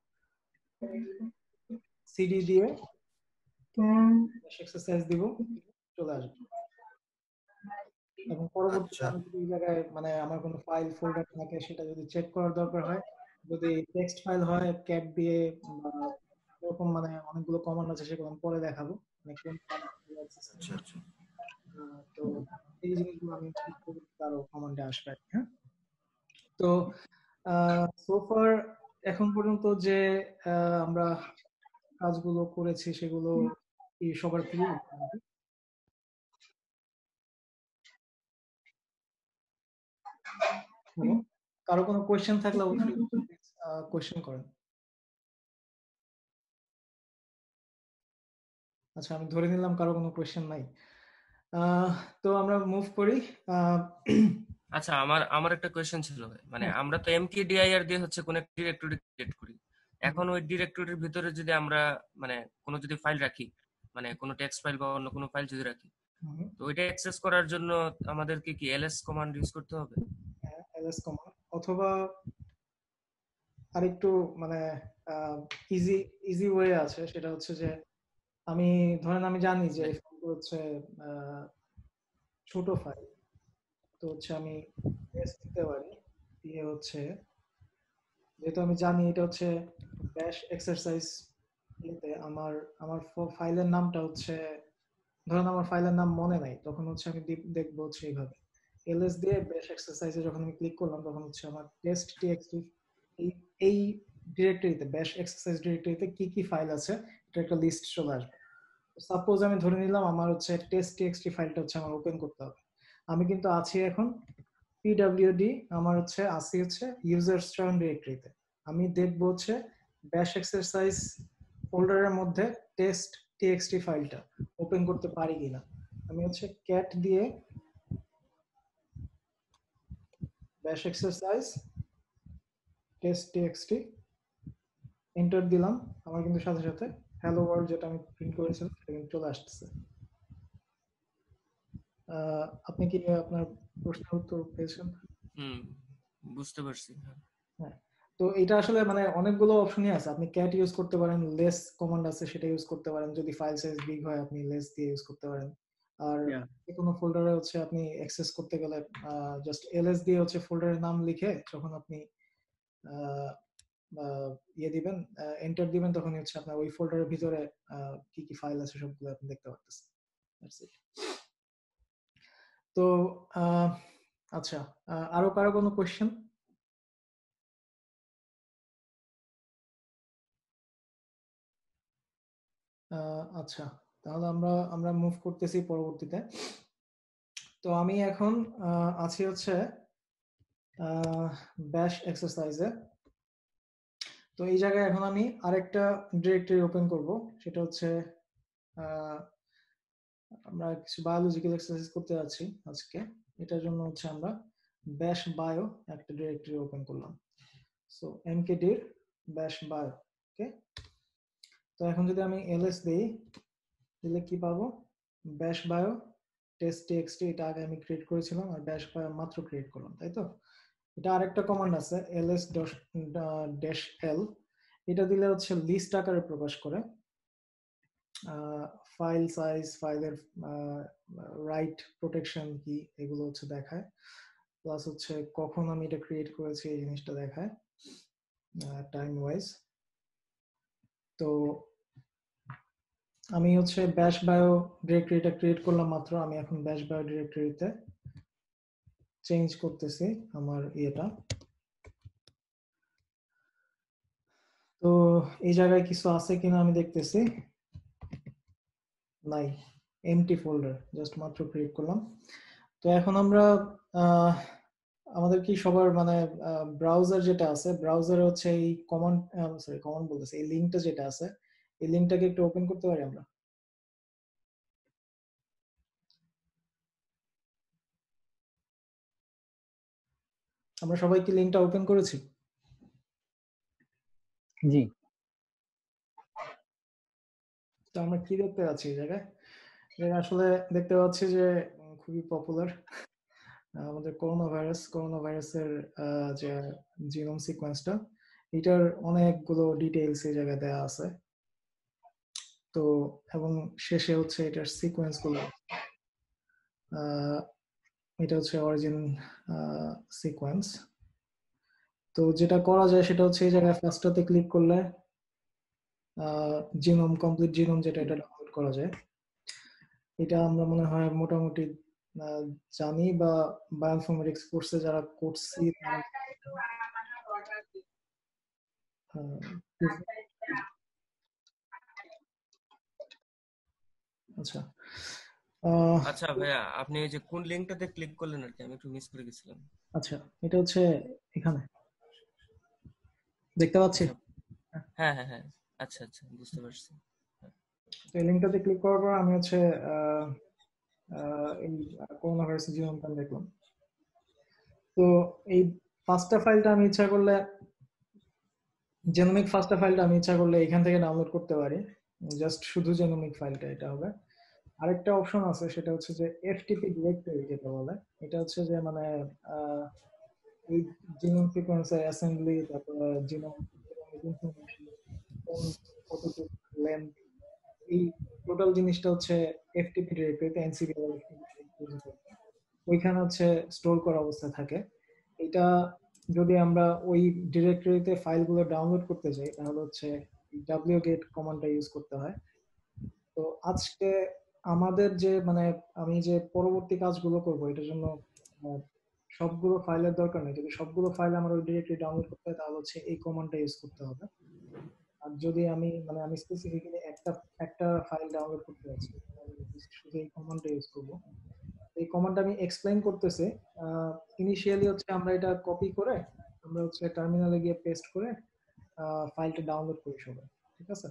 S2: সিডি দিয়ে ব্যাশ এক্সারসাইজ দিব, চলে আসবে। এবং পরবর্তীতে আমি যদি এই জায়গায় মানে আমার কোনো ফাইল ফোল্ডার থাকে সেটা যদি চেক করার দরকার হয়, যদি টেক্সট ফাইল হয় ক্যাট দিয়ে বা এরকম মানে অনেকগুলো কমান্ড আছে, সেগুলো আমি পরে দেখাবো। তো এই জিনিসগুলো আমি আরো কমান্ডে আসবে। হ্যাঁ, তো সোফার এখন পর্যন্ত যে আমরা কাজগুলো করেছি সেগুলো কি সবার ক্লিয়ার? কারো কোনো কোয়েশ্চেন থাকলে অবশ্যই কোয়েশ্চেন করেন। আচ্ছা, আমি ধরে নিলাম কারো কোনো কোয়েশ্চেন নাই। তো আমরা মুভ করি।
S8: আচ্ছা, আমার আমার একটা কোয়েশ্চেন ছিল, মানে আমরা তো এমকেডিআইআর দিয়ে হচ্ছে কোন একটা ডিরেক্টরি ক্রিয়েট করি, এখন ওই ডিরেক্টরির ভিতরে যদি আমরা মানে কোনো যদি ফাইল রাখি, মানে কোনো টেক্সট ফাইল বা অন্য কোনো ফাইল যদি রাখি, তো ওইটা অ্যাক্সেস করার জন্য আমাদেরকে কি এলএস কমান্ড ইউজ করতে হবে?
S2: হ্যাঁ, এলএস কমান্ড, অথবা আরেকটু মানে ইজি ইজি ওয়ে আছে, সেটা হচ্ছে যে আমি ধরেন আমি জানি যে হচ্ছে ছোট ফাইল, তো হচ্ছে আমি এস দিতে পারি, দিয়ে হচ্ছে যেহেতু আমি জানি এটা হচ্ছে ব্যাশ এক্সারসাইজ, এতে আমার আমার ফাইলের নামটা হচ্ছে, ধরেন আমার ফাইলের নাম মনে নাই, তখন হচ্ছে আমি দেখবো হচ্ছে এইভাবে এলএস দিয়ে ব্যাশ এক্সারসাইজে যখন আমি ক্লিক করলাম তখন হচ্ছে আমার টেস্ট টিএক্সটি এই এই ডিরেক্টরিতে ব্যাশ এক্সারসাইজ ডিরেক্টরিতে কি কি ফাইল আছে এটা একটা লিস্ট চলে আসবে। সাপোজ আমি ধরে নিলাম আমার হচ্ছে টেস্ট টিএক্সটি ফাইলটা হচ্ছে আমার ওপেন করতে হবে, আমি কিন্তু আছি এখন পিডব্লিউডি, আমার হচ্ছে আসি হচ্ছে ইউজার স্ট্রাউন ডিরেক্টরিতে, আমি দেখবো হচ্ছে ব্যাশ এক্সারসাইজ ফোল্ডারের মধ্যে টেস্ট টিএক্সটি ফাইলটা ওপেন করতে পারি কিনা। আমি হচ্ছে ক্যাট দিয়ে ব্যাশ এক্সারসাইজ টেস্ট টিএক্সটি এন্টার দিলাম, আমার কিন্তু সাথে সাথে হ্যালো ওয়ার্ল্ড যেটা আমি প্রিন্ট করেছিলাম সেটা কিন্তু চলে আসতেছে। আহ, আপনি কি আপনার প্রশ্নের উত্তর পেয়েছেন?
S8: হুম, বুঝতে পারছি।
S2: হ্যাঁ, তো এটা আসলে মানে অনেকগুলো অপশনই আছে। আপনি ক্যাট ইউজ করতে পারেন, লেস কমান্ড আছে সেটা ইউজ করতে পারেন। যদি ফাইল সাইজ বিগ হয় আপনি লেস দিয়ে ইউজ করতে পারেন। আর
S3: Yeah.
S2: যে কোনো ফোল্ডারে হচ্ছে আপনি অ্যাক্সেস করতে গেলে জাস্ট এলএস দিয়ে হচ্ছে ফোল্ডারের নাম লিখে যখন আপনি আহ, আহ, ইয়ে দিবেন, এন্টার দিবেন, তখন হচ্ছে আপনার ওই ফোল্ডারের ভিতরে আহ, কি কি ফাইল আছে সবগুলো আপনি দেখতে পারতেছেন। That's it. তো আহ, আচ্ছা, আহ, আরো কারো কোনো কোয়েশ্চেন? আচ্ছা, তাহলে আমরা আমরা মুভ করতেছি পরবর্তীতে। তো আমি এখন আহ, আছি হচ্ছে ব্যাশ এক্সারসাইজে। তো এই জায়গায় এখন আমি আরেকটা ডিরেক্টরি ওপেন করব, সেটা হচ্ছে আহ, আমরা কিছু বায়োলজিক্যাল এক্সারসাইজ করতে যাচ্ছি আজকে। এটার জন্য হচ্ছে আমরা ব্যাশ বায়ো একটা ডিরেক্টরি ওপেন করলাম। So mkdir bash bio. ওকে, তো এখন যদি আমি এলএস দিই দিলে কি পাবো? ব্যাশ বায়ো টেস্ট টিএক্সটি, এটা আগে আমি ক্রিয়েট করেছিলাম আর ব্যাশ বায়ো মাত্র ক্রিয়েট করলাম, তাই তো? এটা আরেকটা কমান্ড আছে ls ড্যাশ এল, এটা দিলে হচ্ছে লিস্ট আকারে প্রকাশ করে। ফাইল সাইজ, ফাইলের রাইট প্রোটেকশন কি এগুলো হচ্ছে দেখায়, প্লাস হচ্ছে কখন আমি এটা ক্রিয়েট করেছি এই জিনিসটা দেখায় টাইম ওয়াইজ। তো আমি হচ্ছে ব্যাশ বায়ো ডিরেক্টরিটা ক্রিয়েট করলাম মাত্র, আমি এখন ব্যাশ বায়ো ডিরেক্টরিতে চেঞ্জ করতেছি আমার ইয়েটা। তো এই জায়গায় কিছু আছে কিনা আমি দেখতেছি, নাই, এমটি ফোল্ডার জাস্ট মাত্র ক্রিয়েট করলাম। তো এখন আমরা আহ, আমাদের কি সবার মানে ব্রাউজার যেটা আছে, ব্রাউজারে হচ্ছে এই কমান্ড সরি কমান্ড বলতেছে এই লিঙ্কটা যেটা আছে, এই লিঙ্কটাকে একটু ওপেন করতে পারি আমরা? আমরা সবাই কি লিঙ্কটা ওপেন করেছি?
S12: জি।
S2: তো আমরা কি দেখতে পাচ্ছি এই জায়গায়? আসলে দেখতে পাচ্ছি যে খুবই পপুলার আমাদের করোনা ভাইরাস, করোনা ভাইরাসের যে জিনোম সিকোয়েন্সটা, এটার অনেকগুলো ডিটেইলস এই জায়গায় দেওয়া আছে। তো এবং শেষে হচ্ছে এটার সিকোয়েন্স গুলো, এটা হচ্ছে অরিজিন সিকোয়েন্স। তো যেটা করা যায় সেটা হচ্ছে এই জায়গায় ফার্স্টটাতে ক্লিক করলে জিনোম কমপ্লিট জিনোম যেটা, এটা ডাউনলোড করা যায়। এটা আমরা মনে হয় মোটামুটি জানি বা বায়োইনফরমেটিক্স কোর্সে যারা করছি আচ্ছা।
S8: আচ্ছা ভাইয়া, আপনি এই যে কোন লিংকটাতে ক্লিক করলেন আর কি, আমি একটু মিস করে গেছিলাম।
S2: আচ্ছা, এটা হচ্ছে এখানে দেখতে পাচ্ছি।
S8: হ্যাঁ হ্যাঁ হ্যাঁ, আচ্ছা আচ্ছা, বুঝতে পারছি।
S2: তো এই লিংকটাতে ক্লিক করার পর আমি হচ্ছে এই করোনা ভাইরাসের জিনোমটা দেখলাম। তো এই ফার্স্টটা ফাইলটা আমি ইচ্ছা করলে, জেনোমিক ফার্স্টটা ফাইলটা আমি ইচ্ছা করলে এখান থেকে ডাউনলোড করতে পারি, জাস্ট শুধু জেনোমিক ফাইলটা এটা হবে। আরেকটা অপশন আছে সেটা হচ্ছে যে এফটিপি ডিরেক্টরি যেটা বলে, এটা হচ্ছে যে মানে এই জিনোম সিকোয়েন্সের অ্যাসেম্বলি, তারপর জিনোম ইনফরমেশন, কতটুকু লেন্থ, এই টোটাল জিনিসটা হচ্ছে এফটিপি ডিরেক্টরিতে এনসিবি ওইখানে হচ্ছে স্টোর করা অবস্থায় থাকে। এটা যদি আমরা ওই ডিরেক্টরিতে ফাইলগুলো ডাউনলোড করতে চাই তাহলে হচ্ছে wget কমান্ডটা ইউজ করতে হয়। তো আজকে আমাদের যে মানে আমি যে পরবর্তী কাজগুলো করব এটার জন্য সবগুলো ফাইলের দরকার নেই। যদি সবগুলো ফাইল আমার ওই ডিরেক্টরি ডাউনলোড করতে হয় তাহলে হচ্ছে এই কমান্ডটা ইউজ করতে হবে। আর যদি আমি মানে আমি স্পেসিফিক্যালি একটা একটা ফাইল ডাউনলোড করতে যাচ্ছি শুধু এই কমান্ডটা ইউজ করব। এই কমান্ডটা আমি এক্সপ্লেইন করতেছি। ইনিশিয়ালি হচ্ছে আমরা এটা কপি করে আমরা হচ্ছে টার্মিনালে গিয়ে পেস্ট করে ফাইলটা ডাউনলোড করি সবাই, ঠিক আছে?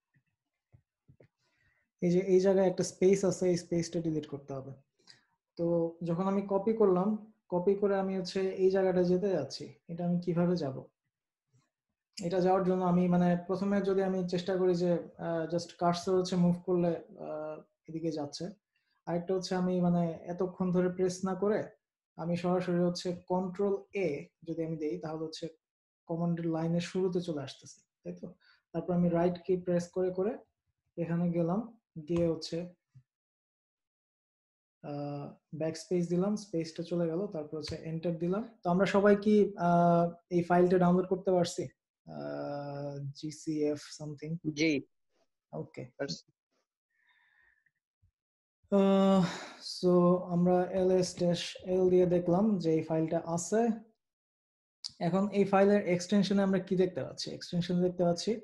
S2: এই যে এই জায়গায় একটা স্পেস আছে, এই স্পেসটা ডিলিট করতে হবে। তো যখন আমি কপি করলাম, কপি করে আমি হচ্ছে এই জায়গাটা যেতে যাচ্ছি, এটা আমি কিভাবে যাব? এটা যাওয়ার জন্য আমি মানে প্রথমে যদি আমি চেষ্টা করি যে জাস্ট কার্সর হচ্ছে মুভ করলে এদিকে যাচ্ছে, আরেকটা হচ্ছে আমি মানে এতক্ষণ ধরে প্রেস না করে আমি সরাসরি হচ্ছে কন্ট্রোল এ যদি আমি দেই তাহলে হচ্ছে কমান্ডের লাইনের শুরুতে চলে আসতেছে, তাই তো? তারপর আমি রাইট কি প্রেস করে করে এখানে গেলাম, গিয়ে হচ্ছে ব্যাক স্পেস দিলাম, স্পেসটা চলে গেল, তারপর হচ্ছে এন্টার দিলাম। তো আমরা সবাই কি এই ফাইলটা ডাউনলোড করতে পারছি? GCF something.
S10: জি,
S2: ওকে। সো আমরা ls l দিয়ে দেখলাম যে এই ফাইলটা আছে। এখন এই ফাইলের এক্সটেনশনে আমরা কি দেখতে পাচ্ছি? এক্সটেনশন দেখতে পাচ্ছি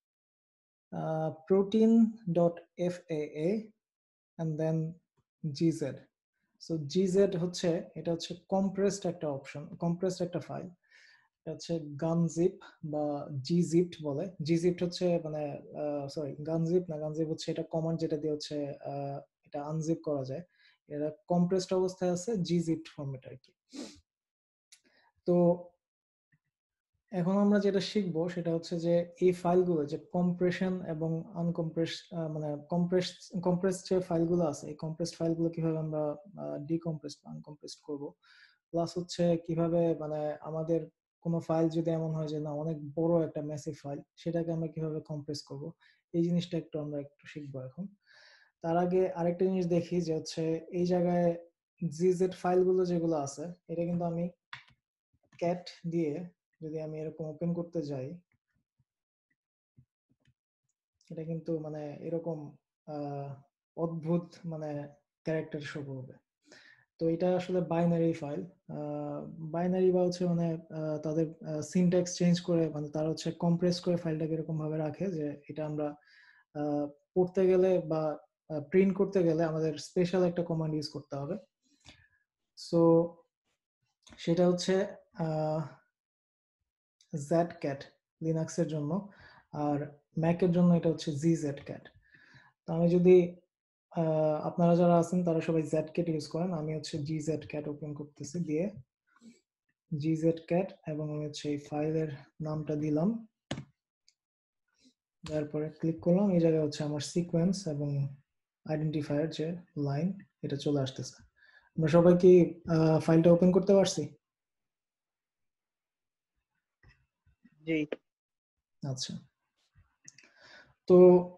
S2: protein dot faa and then gz. So gz হচ্ছে এটা হচ্ছে কম্প্রেসড একটা অপশন, কম্প্রেসড একটা ফাইল। এটা হচ্ছে gunzip বা gzipped বলে। gzipped হচ্ছে মানে সরি gunzip না, gunzip হচ্ছে এটা কমান্ড যেটা দিয়ে হচ্ছে এটা আনজিপ করা যায়। এটা কম্প্রেসড অবস্থায় আছে gzipped ফরম্যাট আর কি। তো এখন আমরা যেটা শিখবো সেটা হচ্ছে যে এই ফাইলগুলো যে কম্প্রেশন এবং আনকম্প্রেস মানে কম্প্রেস কম্প্রেসড যে ফাইলগুলো আছে এই কম্প্রেসড ফাইলগুলো কিভাবে আমরা ডিকম্প্রেস আনকম্প্রেস করব, প্লাস হচ্ছে কিভাবে মানে আমাদের কোনো ফাইল যদি এমন হয় যে না অনেক বড় একটা ম্যাসিভ ফাইল সেটাকে আমরা কিভাবে কম্প্রেস করব, এই জিনিসটা একটু আমরা একটু শিখবো এখন। তার আগে আরেকটা জিনিস দেখি যে হচ্ছে এই জায়গায় জিজেড ফাইলগুলো যেগুলো আছে এটা কিন্তু আমি ক্যাট দিয়ে যদি আমি এরকম ওপেন করতে যাই এটা কিন্তু মানে এরকম অদ্ভুত মানে ক্যারেক্টার শো করবে। তো এটা আসলে বাইনারি ফাইল, বাইনারি বা হচ্ছে মানে তাদের সিনট্যাক্স চেঞ্জ করে মানে তারা হচ্ছে কম্প্রেস করে ফাইলটাকে এরকম ভাবে রাখে যে এটা আমরা পড়তে গেলে বা প্রিন্ট করতে গেলে আমাদের স্পেশাল একটা কমান্ড ইউজ করতে হবে। সো সেটা হচ্ছে zcat লিনাক্সের জন্য, আর ম্যাকের জন্য এটা হচ্ছে gzcat। তো আমি যদি আপনারা যারা আছেন তারা সবাই zcat ইউজ করেন, আমি হচ্ছে gzcat ওপেন করতেছি, দিয়ে gzcat এবং আমি হচ্ছে এই ফাইলের নামটা দিলাম, তারপরে ক্লিক করলাম। এই জায়গায় হচ্ছে আমার সিকোয়েন্স এবং আইডেন্টিফায়ার যে লাইন এটা চলে আসতেছে। আমরা সবাই কি ফাইলটা ওপেন করতে পারছি?
S10: জি।
S2: আচ্ছা, তো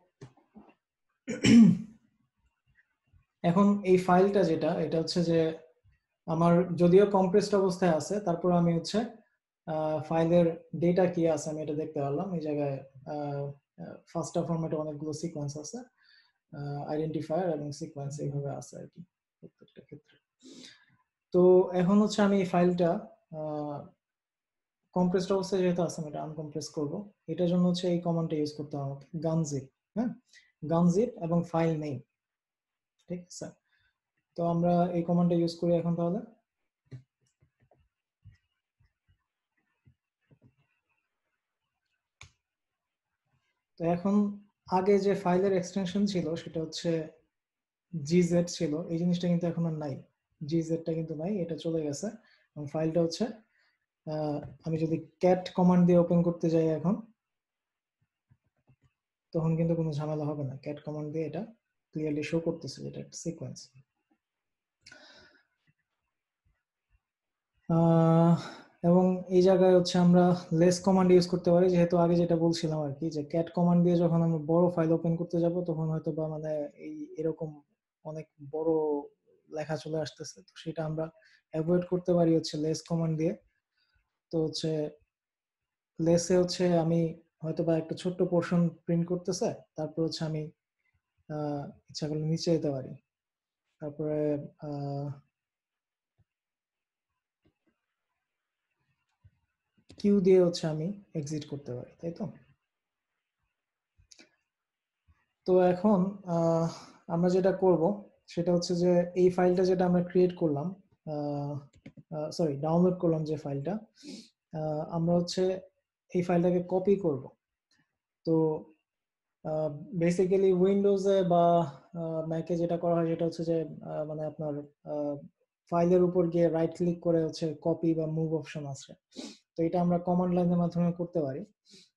S2: এখন এই ফাইলটা যেটা এটা হচ্ছে যে আমার যদিও কম্প্রেসড অবস্থায় আছে তারপর আমি হচ্ছে ফাইলের ডেটা কি আছে আমি এটা দেখতে পারলাম। এই জায়গায় ফাস্টা ফরম্যাটে অনেকগুলো সিকোয়েন্স আছে, আইডেন্টিফায়ার এবং সিকোয়েন্স এইভাবে আছে আর কি প্রত্যেকটা ক্ষেত্রে। তো এখন হচ্ছে আমি এই ফাইলটা কম্প্রেসড অবস্থায় যেহেতু আছে আমি এটা আনকম্প্রেস করব, এটার জন্য হচ্ছে এই কমান্ডটা ইউজ করতে হবে আমাকে, gunzip। হ্যাঁ, gunzip এবং ফাইল নেম, ঠিক আছে? তো আমরা এই কমান্ডটা ইউজ করি এখন। তাহলে তো এখন আগে যে ফাইলের এক্সটেনশন ছিল সেটা হচ্ছে gz ছিল, এই জিনিসটা কিন্তু এখন আর নাই, gzটা কিন্তু নাই, এটা চলে গেছে। এবং ফাইলটা হচ্ছে আমি যদি cat কমান্ড দিয়ে ওপেন করতে যাই এখন তখন কিন্তু কোনো ঝামেলা হবে না, cat কমান্ড দিয়ে এটা ক্লিয়ারলি শো করতেছে এটা একটা সিকোয়েন্স। এবং এই জায়গায় হচ্ছে আমরা লেস কমান্ড ইউজ করতে পারি, যেহেতু আগে যেটা বলছিলাম আর কি যে ক্যাট কমান্ড দিয়ে যখন আমরা বড় ফাইল ওপেন করতে যাব তখন হয়তো বা মানে এই এরকম অনেক বড় লেখা চলে আসতেছে, তো সেটা আমরা অ্যাভয়েড করতে পারি হচ্ছে লেস কমান্ড দিয়ে। তো হচ্ছে লেসে হচ্ছে আমি হয়তো বা একটা ছোট্ট পোর্শন প্রিন্ট করতেছে, তারপর হচ্ছে আমি ইচ্ছা করলে নিচে যেতে পারি, তারপরে আহ কিউ দিয়ে হচ্ছে আমি এক্সিট করতে পারি, তাই তো? তো এখন আমরা যেটা করব সেটা হচ্ছে যে এই ফাইলটা যেটা আমরা ক্রিয়েট করলাম, সরি ডাউনলোড করলাম যে ফাইলটা, আমরা হচ্ছে এই ফাইলটাকে কপি করব। তো বেসিক্যালি উইন্ডোজে বা ম্যাকে যেটা করা হয় সেটা হচ্ছে যে মানে আপনার ফাইলের উপর গিয়ে রাইট ক্লিক করে হচ্ছে কপি বা মুভ অপশন আছে, তো এটা আমরা কমান্ড লাইনের মাধ্যমে করতে পারি।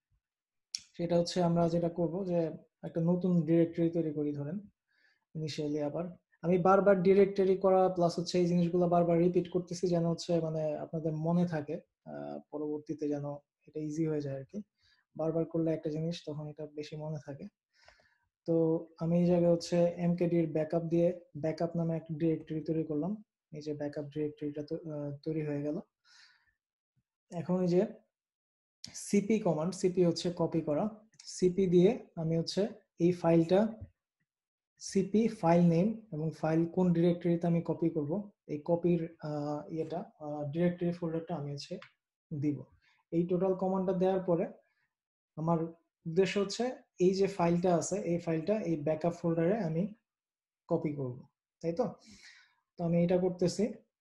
S2: সেটা হচ্ছে আমরা যেটা করব যে একটা নতুন ডিরেক্টরি তৈরি করি ধরেন ইনিশিয়ালি। আবার আমি বারবার ডিরেক্টরি করা প্লাস হচ্ছে এই জিনিসগুলো বারবার রিপিট করতেছি যেন হচ্ছে মানে আপনাদের মনে থাকে, পরবর্তীতে যেন এটা ইজি হয়ে যায় আর কি। বারবার করলে একটা জিনিস তখন এটা বেশি মনে থাকে। তো আমি এই জায়গায় হচ্ছে এমকেডি এর ব্যাকআপ দিয়ে ব্যাকআপ নামে একটা ডিরেক্টরি তৈরি করলাম। এই যে ব্যাকআপ ডিরেক্টরিটা তৈরি হয়ে গেল। এখন এই যে সিপি কমান্ড, সিপি হচ্ছে কপি করা, সিপি দিয়ে আমি হচ্ছে এই ফাইলটা সিপি ফাইল নেম এবং ফাইল কোন ডিরেক্টরিতে আমি কপি করব এই কপির ইয়েটা ডিরেক্টরি ফোল্ডারটা আমি হচ্ছে দিব। এই টোটাল কমান্ডটা দেওয়ার পরে আমার উদ্দেশ্য হচ্ছে এই যে ফাইলটা আছে এই ফাইলটা এই ব্যাকআপ ফোল্ডারে আমি কপি করব, তাই তো? তো আমি এটা করতেছি।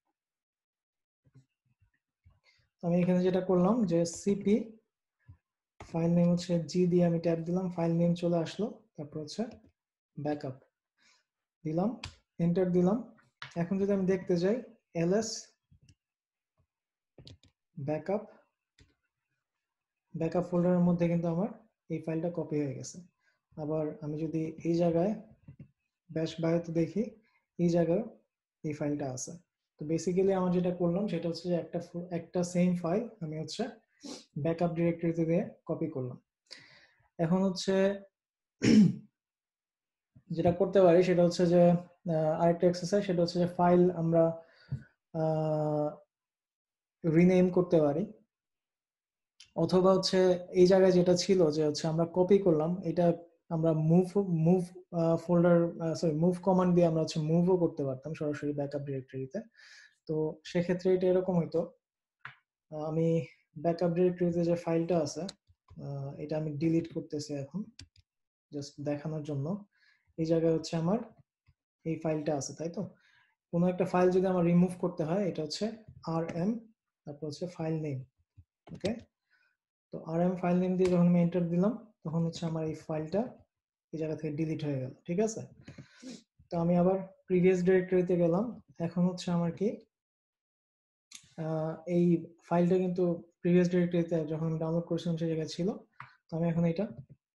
S2: আমি এখানে যেটা করলাম যে সিপি ফাইল নেম হচ্ছে জি দিয়ে আমি ট্যাব দিলাম, ফাইল নেম চলে আসলো, তারপর হচ্ছে ব্যাকআপ দিলাম, এন্টার দিলাম। এখন যদি আমি দেখতে যাই এলএস ব্যাকআপ, ব্যাকআপ ফোল্ডারের মধ্যে কিন্তু আমার এই ফাইলটা কপি হয়ে গেছে। আবার আমি যদি এই জায়গায় ব্যাশ বায়োতে দেখি এই জায়গায় এই ফাইলটা আছে। তো বেসিক্যালি আমার যেটা করলাম সেটা হচ্ছে যে একটা একটা সেম ফাইল আমি হচ্ছে ব্যাকআপ ডিরেক্টরিতে দিয়ে কপি করলাম। এখন হচ্ছে যেটা করতে পারি সেটা হচ্ছে যে আরেকটা এক্সারসাইজ, সেটা হচ্ছে যে ফাইল আমরা রিনেম করতে পারি, অথবা হচ্ছে এই জায়গায় যেটা ছিল যে হচ্ছে আমরা কপি করলাম এটা আমরা move move folder sorry move command দিয়ে আমরা হচ্ছে মুভও করতে পারতাম সরাসরি ব্যাকআপ ডিরেক্টরিতে। তো সেক্ষেত্রে এটা এরকম হইতো, আমি ব্যাকআপ ডিরেক্টরিতে যে ফাইলটা আছে এটা আমি ডিলিট করতেছি এখন জাস্ট দেখানোর জন্য। এই জায়গায় হচ্ছে আমার এই ফাইলটা আছে, তাই তো? কোনো একটা ফাইল যদি আমার রিমুভ করতে হয় এটা হচ্ছে আর এম তারপর হচ্ছে ফাইল নেম, ওকে? তো আর এম ফাইল নেম দিয়ে যখন আমি এন্টার দিলাম তখন হচ্ছে আমার এই ফাইলটা এই জায়গা থেকে ডিলিট হয়ে গেল, ঠিক আছে? তো আমি আবার প্রিভিয়াস ডিরেক্টরিতে গেলাম। এখন হচ্ছে আমার কি এই ফাইলটা কিন্তু প্রিভিয়াস ডিরেক্টরিতে যখন আমি ডাউনলোড করেছিলাম সেই জায়গায় ছিল। তো আমি এখন এটা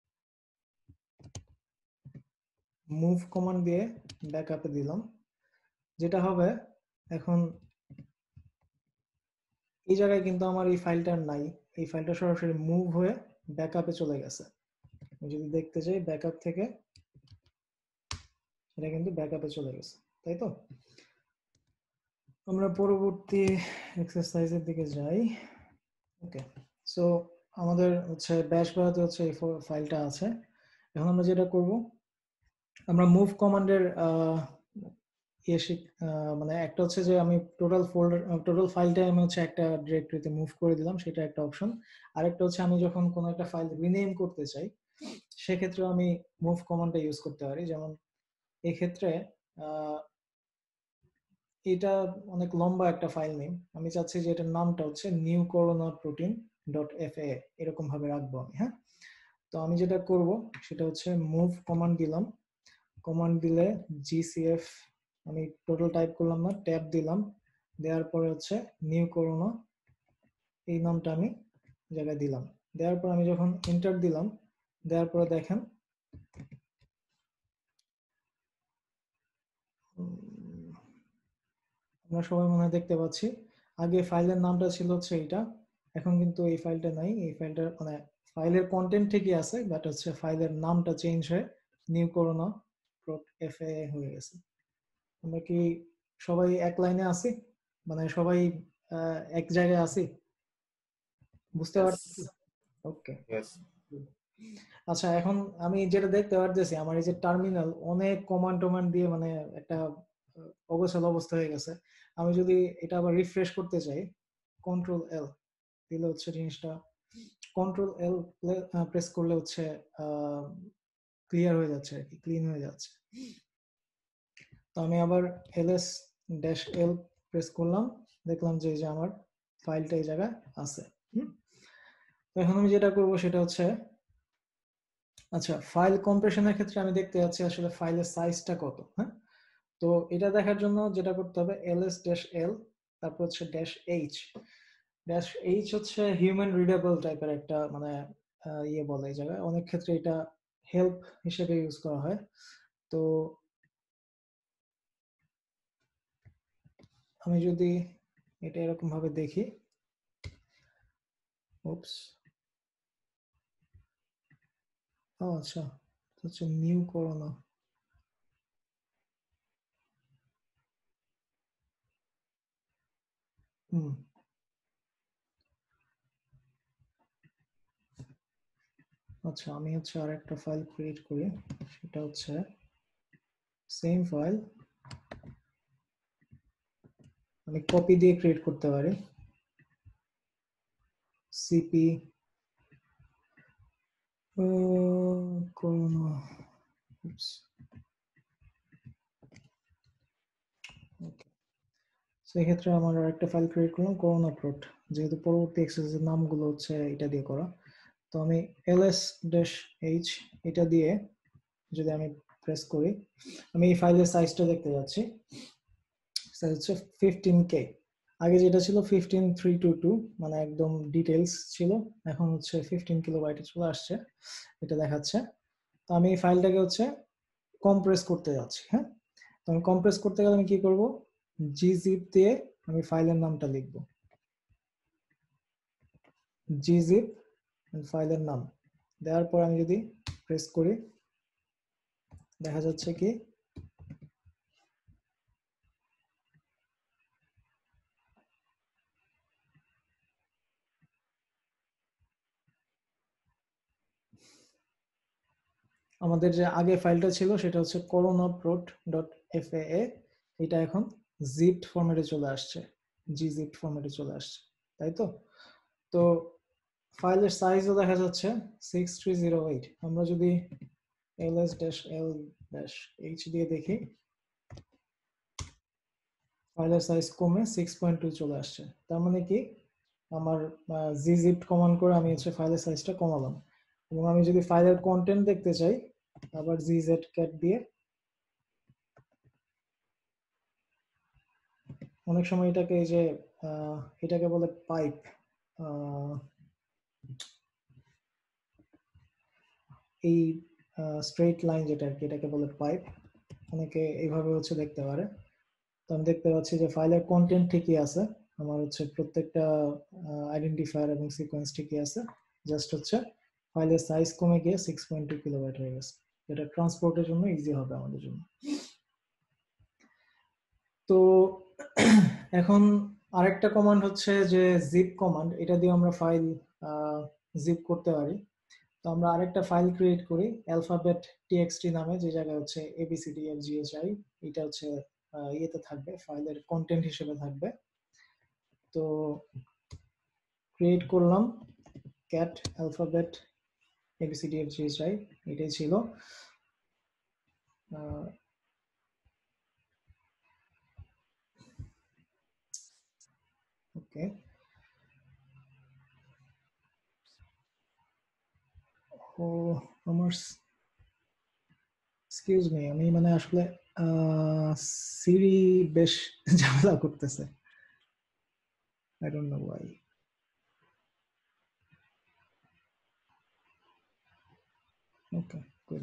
S2: মুভ কমান্ড দিয়ে ব্যাকআপে দিলাম। যেটা হবে এখন এই জায়গায় কিন্তু আমার এই ফাইলটা নাই, এই ফাইলটা সরাসরি মুভ হয়ে ব্যাকআপে চলে গেছে। যদি দেখতে যাই ব্যাকআপ থেকে এটা কিন্তু ব্যাকআপে চলে গেছে, তাই তো? আমরা পরবর্তী এক্সারসাইজের দিকে যাই। ওকে, সো আমাদের হচ্ছে ব্যাশ বারাতে হচ্ছে এই ফাইলটা আছে। এখন আমরা যেটা করব আমরা মুভ কমান্ডের মানে একটা হচ্ছে যে আমি টোটাল ফোল্ডার টোটাল ফাইলটা আমি হচ্ছে একটা ডিরেক্টরিতে মুভ করে দিলাম, সেটা একটা অপশন। আরেকটা হচ্ছে আমি যখন কোনো একটা ফাইল রিনেম করতে চাই সেক্ষেত্রে আমি মুভ কমান্ডটা ইউজ করতে পারি। যেমন এই ক্ষেত্রে এটা অনেক লম্বা একটা ফাইল নেম, আমি চাচ্ছি যে এটার নামটা হচ্ছে new corona protein dot F A এরকম ভাবে রাখবো আমি। হ্যাঁ, তো আমি যেটা করব সেটা হচ্ছে মুভ কমান্ড দিলাম, কমান্ড দিলে জিসিএফ আমি টোটাল টাইপ করলাম না, ট্যাব দিলাম, দেওয়ার পরে হচ্ছে নিউ করোনা এই নামটা আমি জায়গায় দিলাম। দেওয়ার পর আমি যখন এন্টার দিলাম দেওয়ার পরে দেখেন আমরা সবাই মনে হয় দেখতে পাচ্ছি আগে ফাইলের নামটা ছিল হচ্ছে এইটা, এখন কিন্তু এই ফাইলটা নাই। এই ফাইলটা মানে ফাইলের কন্টেন্ট ঠিকই আছে বাট হচ্ছে ফাইলের নামটা চেঞ্জ হয়ে new corona dot F A হয়ে গেছে। আমরা কি সবাই এক লাইনে আছি, মানে সবাই এক জায়গায় আছি, বুঝতে পারছি? ওকে, আচ্ছা এখন আমি যেটা দেখতে পারতেছি আমার এই যে টার্মিনাল অনেক কমান্ড টমান্ড দিয়ে মানে একটা অগোছালো অবস্থা হয়ে গেছে। আমি যদি এটা আবার রিফ্রেশ করতে চাই কন্ট্রোল এল দিলে হচ্ছে জিনিসটা কন্ট্রোল এল প্রেস করলে হচ্ছে ক্লিয়ার হয়ে যাচ্ছে আর কি, ক্লিন হয়ে যাচ্ছে। তো আমি আবার এলএস ড্যাশ এল প্রেস করলাম, দেখলাম যে যে আমার ফাইলটা এই জায়গায় আছে। তো এখন আমি যেটা করব সেটা হচ্ছে আচ্ছা ফাইল কম্প্রেশনের ক্ষেত্রে আমি দেখতে যাচ্ছি আসলে ফাইলের সাইজটা কত। হ্যাঁ, তো এটা দেখার জন্য যেটা করতে হবে এলএস ড্যাশ এল তারপর হচ্ছে ড্যাশ এইচ। ড্যাশ এইচ হচ্ছে হিউম্যান রিডেবল টাইপের একটা মানে ইয়ে বলে এই জায়গায়, অনেক ক্ষেত্রে এটা হেল্প হিসেবে ইউজ করা হয়। তো আমি যদি এটা এরকম ভাবে দেখি, উপস, ও আচ্ছা, হচ্ছে নিউ করোনা। হুম, আচ্ছা আমি হচ্ছে আর একটা ফাইল ক্রিয়েট করি, সেটা হচ্ছে সেম ফাইল আমি কপি দিয়ে ক্রিয়েট করতে পারি, সিপি করোনা, সেক্ষেত্রে আমার একটা ফাইল ক্রিয়েট করলাম করোনা প্রোট, যেহেতু পরবর্তী এক্সারসাইজের নামগুলো হচ্ছে এটা দিয়ে করা। তো আমি ls dash h এটা দিয়ে যদি আমি প্রেস করি, আমি এই ফাইলের সাইজটা দেখতে যাচ্ছি, সাইজ হচ্ছে ফিফটিন কে। আগে যেটা ছিল ফিফটিন থ্রি টু টু, মানে একদম ডিটেলস ছিল, এখন হচ্ছে ফিফটিন কিলোবাইটে চলে আসছে, এটা দেখাচ্ছে। তো আমি এই ফাইলটাকে হচ্ছে কম্প্রেস করতে যাচ্ছি। হ্যাঁ, তো আমি কম্প্রেস করতে গেলে আমি কি করব, gzip দিয়ে আমি ফাইলের নামটা লিখব, gzip ফাইলের নাম দেওয়ার পর আমি যদি প্রেস করি, দেখা যাচ্ছে কি আমাদের যে আগে ফাইলটা ছিল সেটা হচ্ছে coronaprot dot F A A, এটা এখন জিপড ফরম্যাটে চলে আসছে, gzip ফরম্যাটে চলে আসছে, তাই তো? তো ফাইলের সাইজও দেখা যাচ্ছে সিক্স থ্রি জিরো এইট। আমরা যদি ls dash l dash h দিয়ে দেখি, ফাইলের সাইজ কমে সিক্স পয়েন্ট টু চলে আসছে। তার মানে কি, আমার gzip কমান্ড করে আমি হচ্ছে ফাইলের সাইজটা কমালাম। এবং আমি যদি ফাইলের কন্টেন্ট দেখতে চাই, আবার gzcat দিয়ে, অনেক সময় এটাকে এই যে এটাকে বলে পাইপ, এই স্ট্রেট লাইন যেটা আর কি, এটাকে বলে পাইপ, অনেকে এইভাবে হচ্ছে দেখতে পারে। তো আমি দেখতে পাচ্ছি যে ফাইলের কন্টেন্ট ঠিকই আছে, আমার হচ্ছে প্রত্যেকটা আইডেন্টিফায়ার এবং সিকোয়েন্স ঠিকই আছে, জাস্ট হচ্ছে ফাইলের সাইজ কমে গিয়ে সিক্স পয়েন্ট টু কিলোবাইট হয়ে গেছে, এটা ট্রান্সপোর্টের জন্য ইজি হবে আমাদের জন্য। তো এখন আরেকটা কমান্ড হচ্ছে যে জিপ কমান্ড, এটা দিয়ে আমরা ফাইল জিপ করতে পারি। তো আমরা আরেকটা ফাইল ক্রিয়েট করি অ্যালফাবেট txt নামে, যে জায়গায় হচ্ছে abcdfghi, এটা হচ্ছে ইয়েতে থাকবে, ফাইলের কন্টেন্ট হিসেবে থাকবে। তো ক্রিয়েট করলাম cat alphabet abcdfghi, এটাই ছিল। ওকে, ও আমার এক্সকিউজ মি, আমি মানে আসলে সিরি বেশ ঝামেলা করতেছে, I don't know why. Okay, good.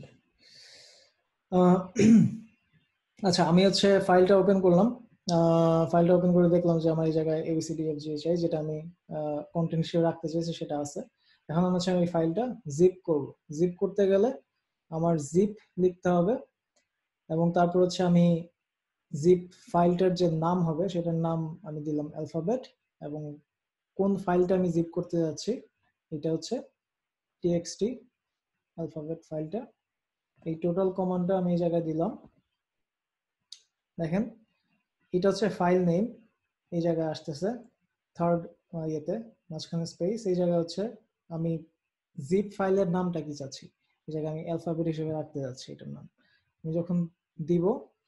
S2: আচ্ছা, আমি হচ্ছে ফাইলটা ওপেন করলাম, ফাইলটা ওপেন করে দেখলাম যে আমার এই জায়গায় abcdfghi, যেটা আমি কন্টেন্ট হিসেবে রাখতে চাইছি সেটা আছে। এখন হচ্ছে আমি ফাইলটা জিপ করব। জিপ করতে গেলে আমার জিপ লিখতে হবে, এবং তারপর হচ্ছে আমি জিপ ফাইলটার যে নাম হবে সেটার নাম আমি দিলাম অ্যালফাবেট, এবং কোন ফাইলটা আমি জিপ করতে যাচ্ছি এটা হচ্ছে txt অ্যালফাবেট ফাইলটা। এই টোটাল কমান্ডটা আমি এই জায়গায় দিলাম, দেখেন এটা হচ্ছে ফাইল নেম, এই জায়গায় আসতেছে থার্ড ইয়েতে মাঝখানে স্পেস, এই জায়গায় হচ্ছে আমি জিপ ফাইলের নামটা কি চাচ্ছি, এই জায়গায় আমি অ্যালফাবেট হিসেবে রাখতে যাচ্ছি এটার নাম। আমি যখন দিব,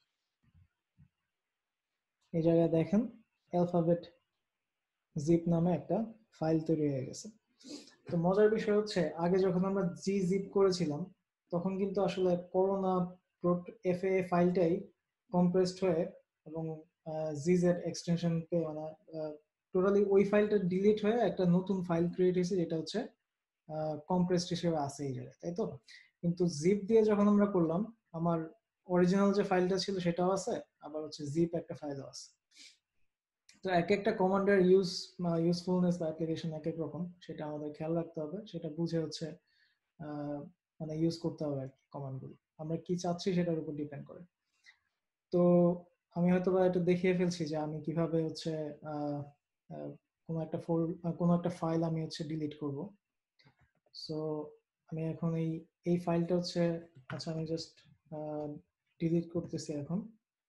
S2: এই জায়গায় দেখেন অ্যালফাবেট জিপ নামে একটা ফাইল তৈরি হয়ে গেছে। তো মজার বিষয় হচ্ছে আগে যখন আমরা জি জিপ করেছিলাম তখন কিন্তু আসলে করোনা এফ এ ফাইলটাই কম্প্রেসড হয়ে এবং জিজেড এক্সটেনশনকে মানে টোটালি ওই ফাইলটা ডিলিট হয়ে একটা নতুন ফাইল ক্রিয়েট হয়েছে, যেটা হচ্ছে কম্প্রেসড হিসেবে আছে এই জায়গায়, তাই তো? কিন্তু জিপ দিয়ে যখন আমরা করলাম, আমার অরিজিনাল যে ফাইলটা ছিল সেটাও আছে, আবার হচ্ছে জিপ একটা ফাইলও আছে। তো এক একটা কমান্ডের ইউজ ইউজফুলনেস বা অ্যাপ্লিকেশন এক এক রকম, সেটা আমাদের খেয়াল রাখতে হবে, সেটা বুঝে হচ্ছে মানে ইউজ করতে হবে আর কি কমান্ডগুলো, আমরা কি চাচ্ছি সেটার উপর ডিপেন্ড করে। তো আমি হয়তো বা এটা দেখিয়ে ফেলছি যে আমি কিভাবে হচ্ছে কোনো একটা ফোল্ড কোনো একটা ফাইল আমি হচ্ছে ডিলিট করব। সো আমি এখন এই এই ফাইলটা হচ্ছে, আচ্ছা আমি জাস্ট ডিলিট করতেছি এখন।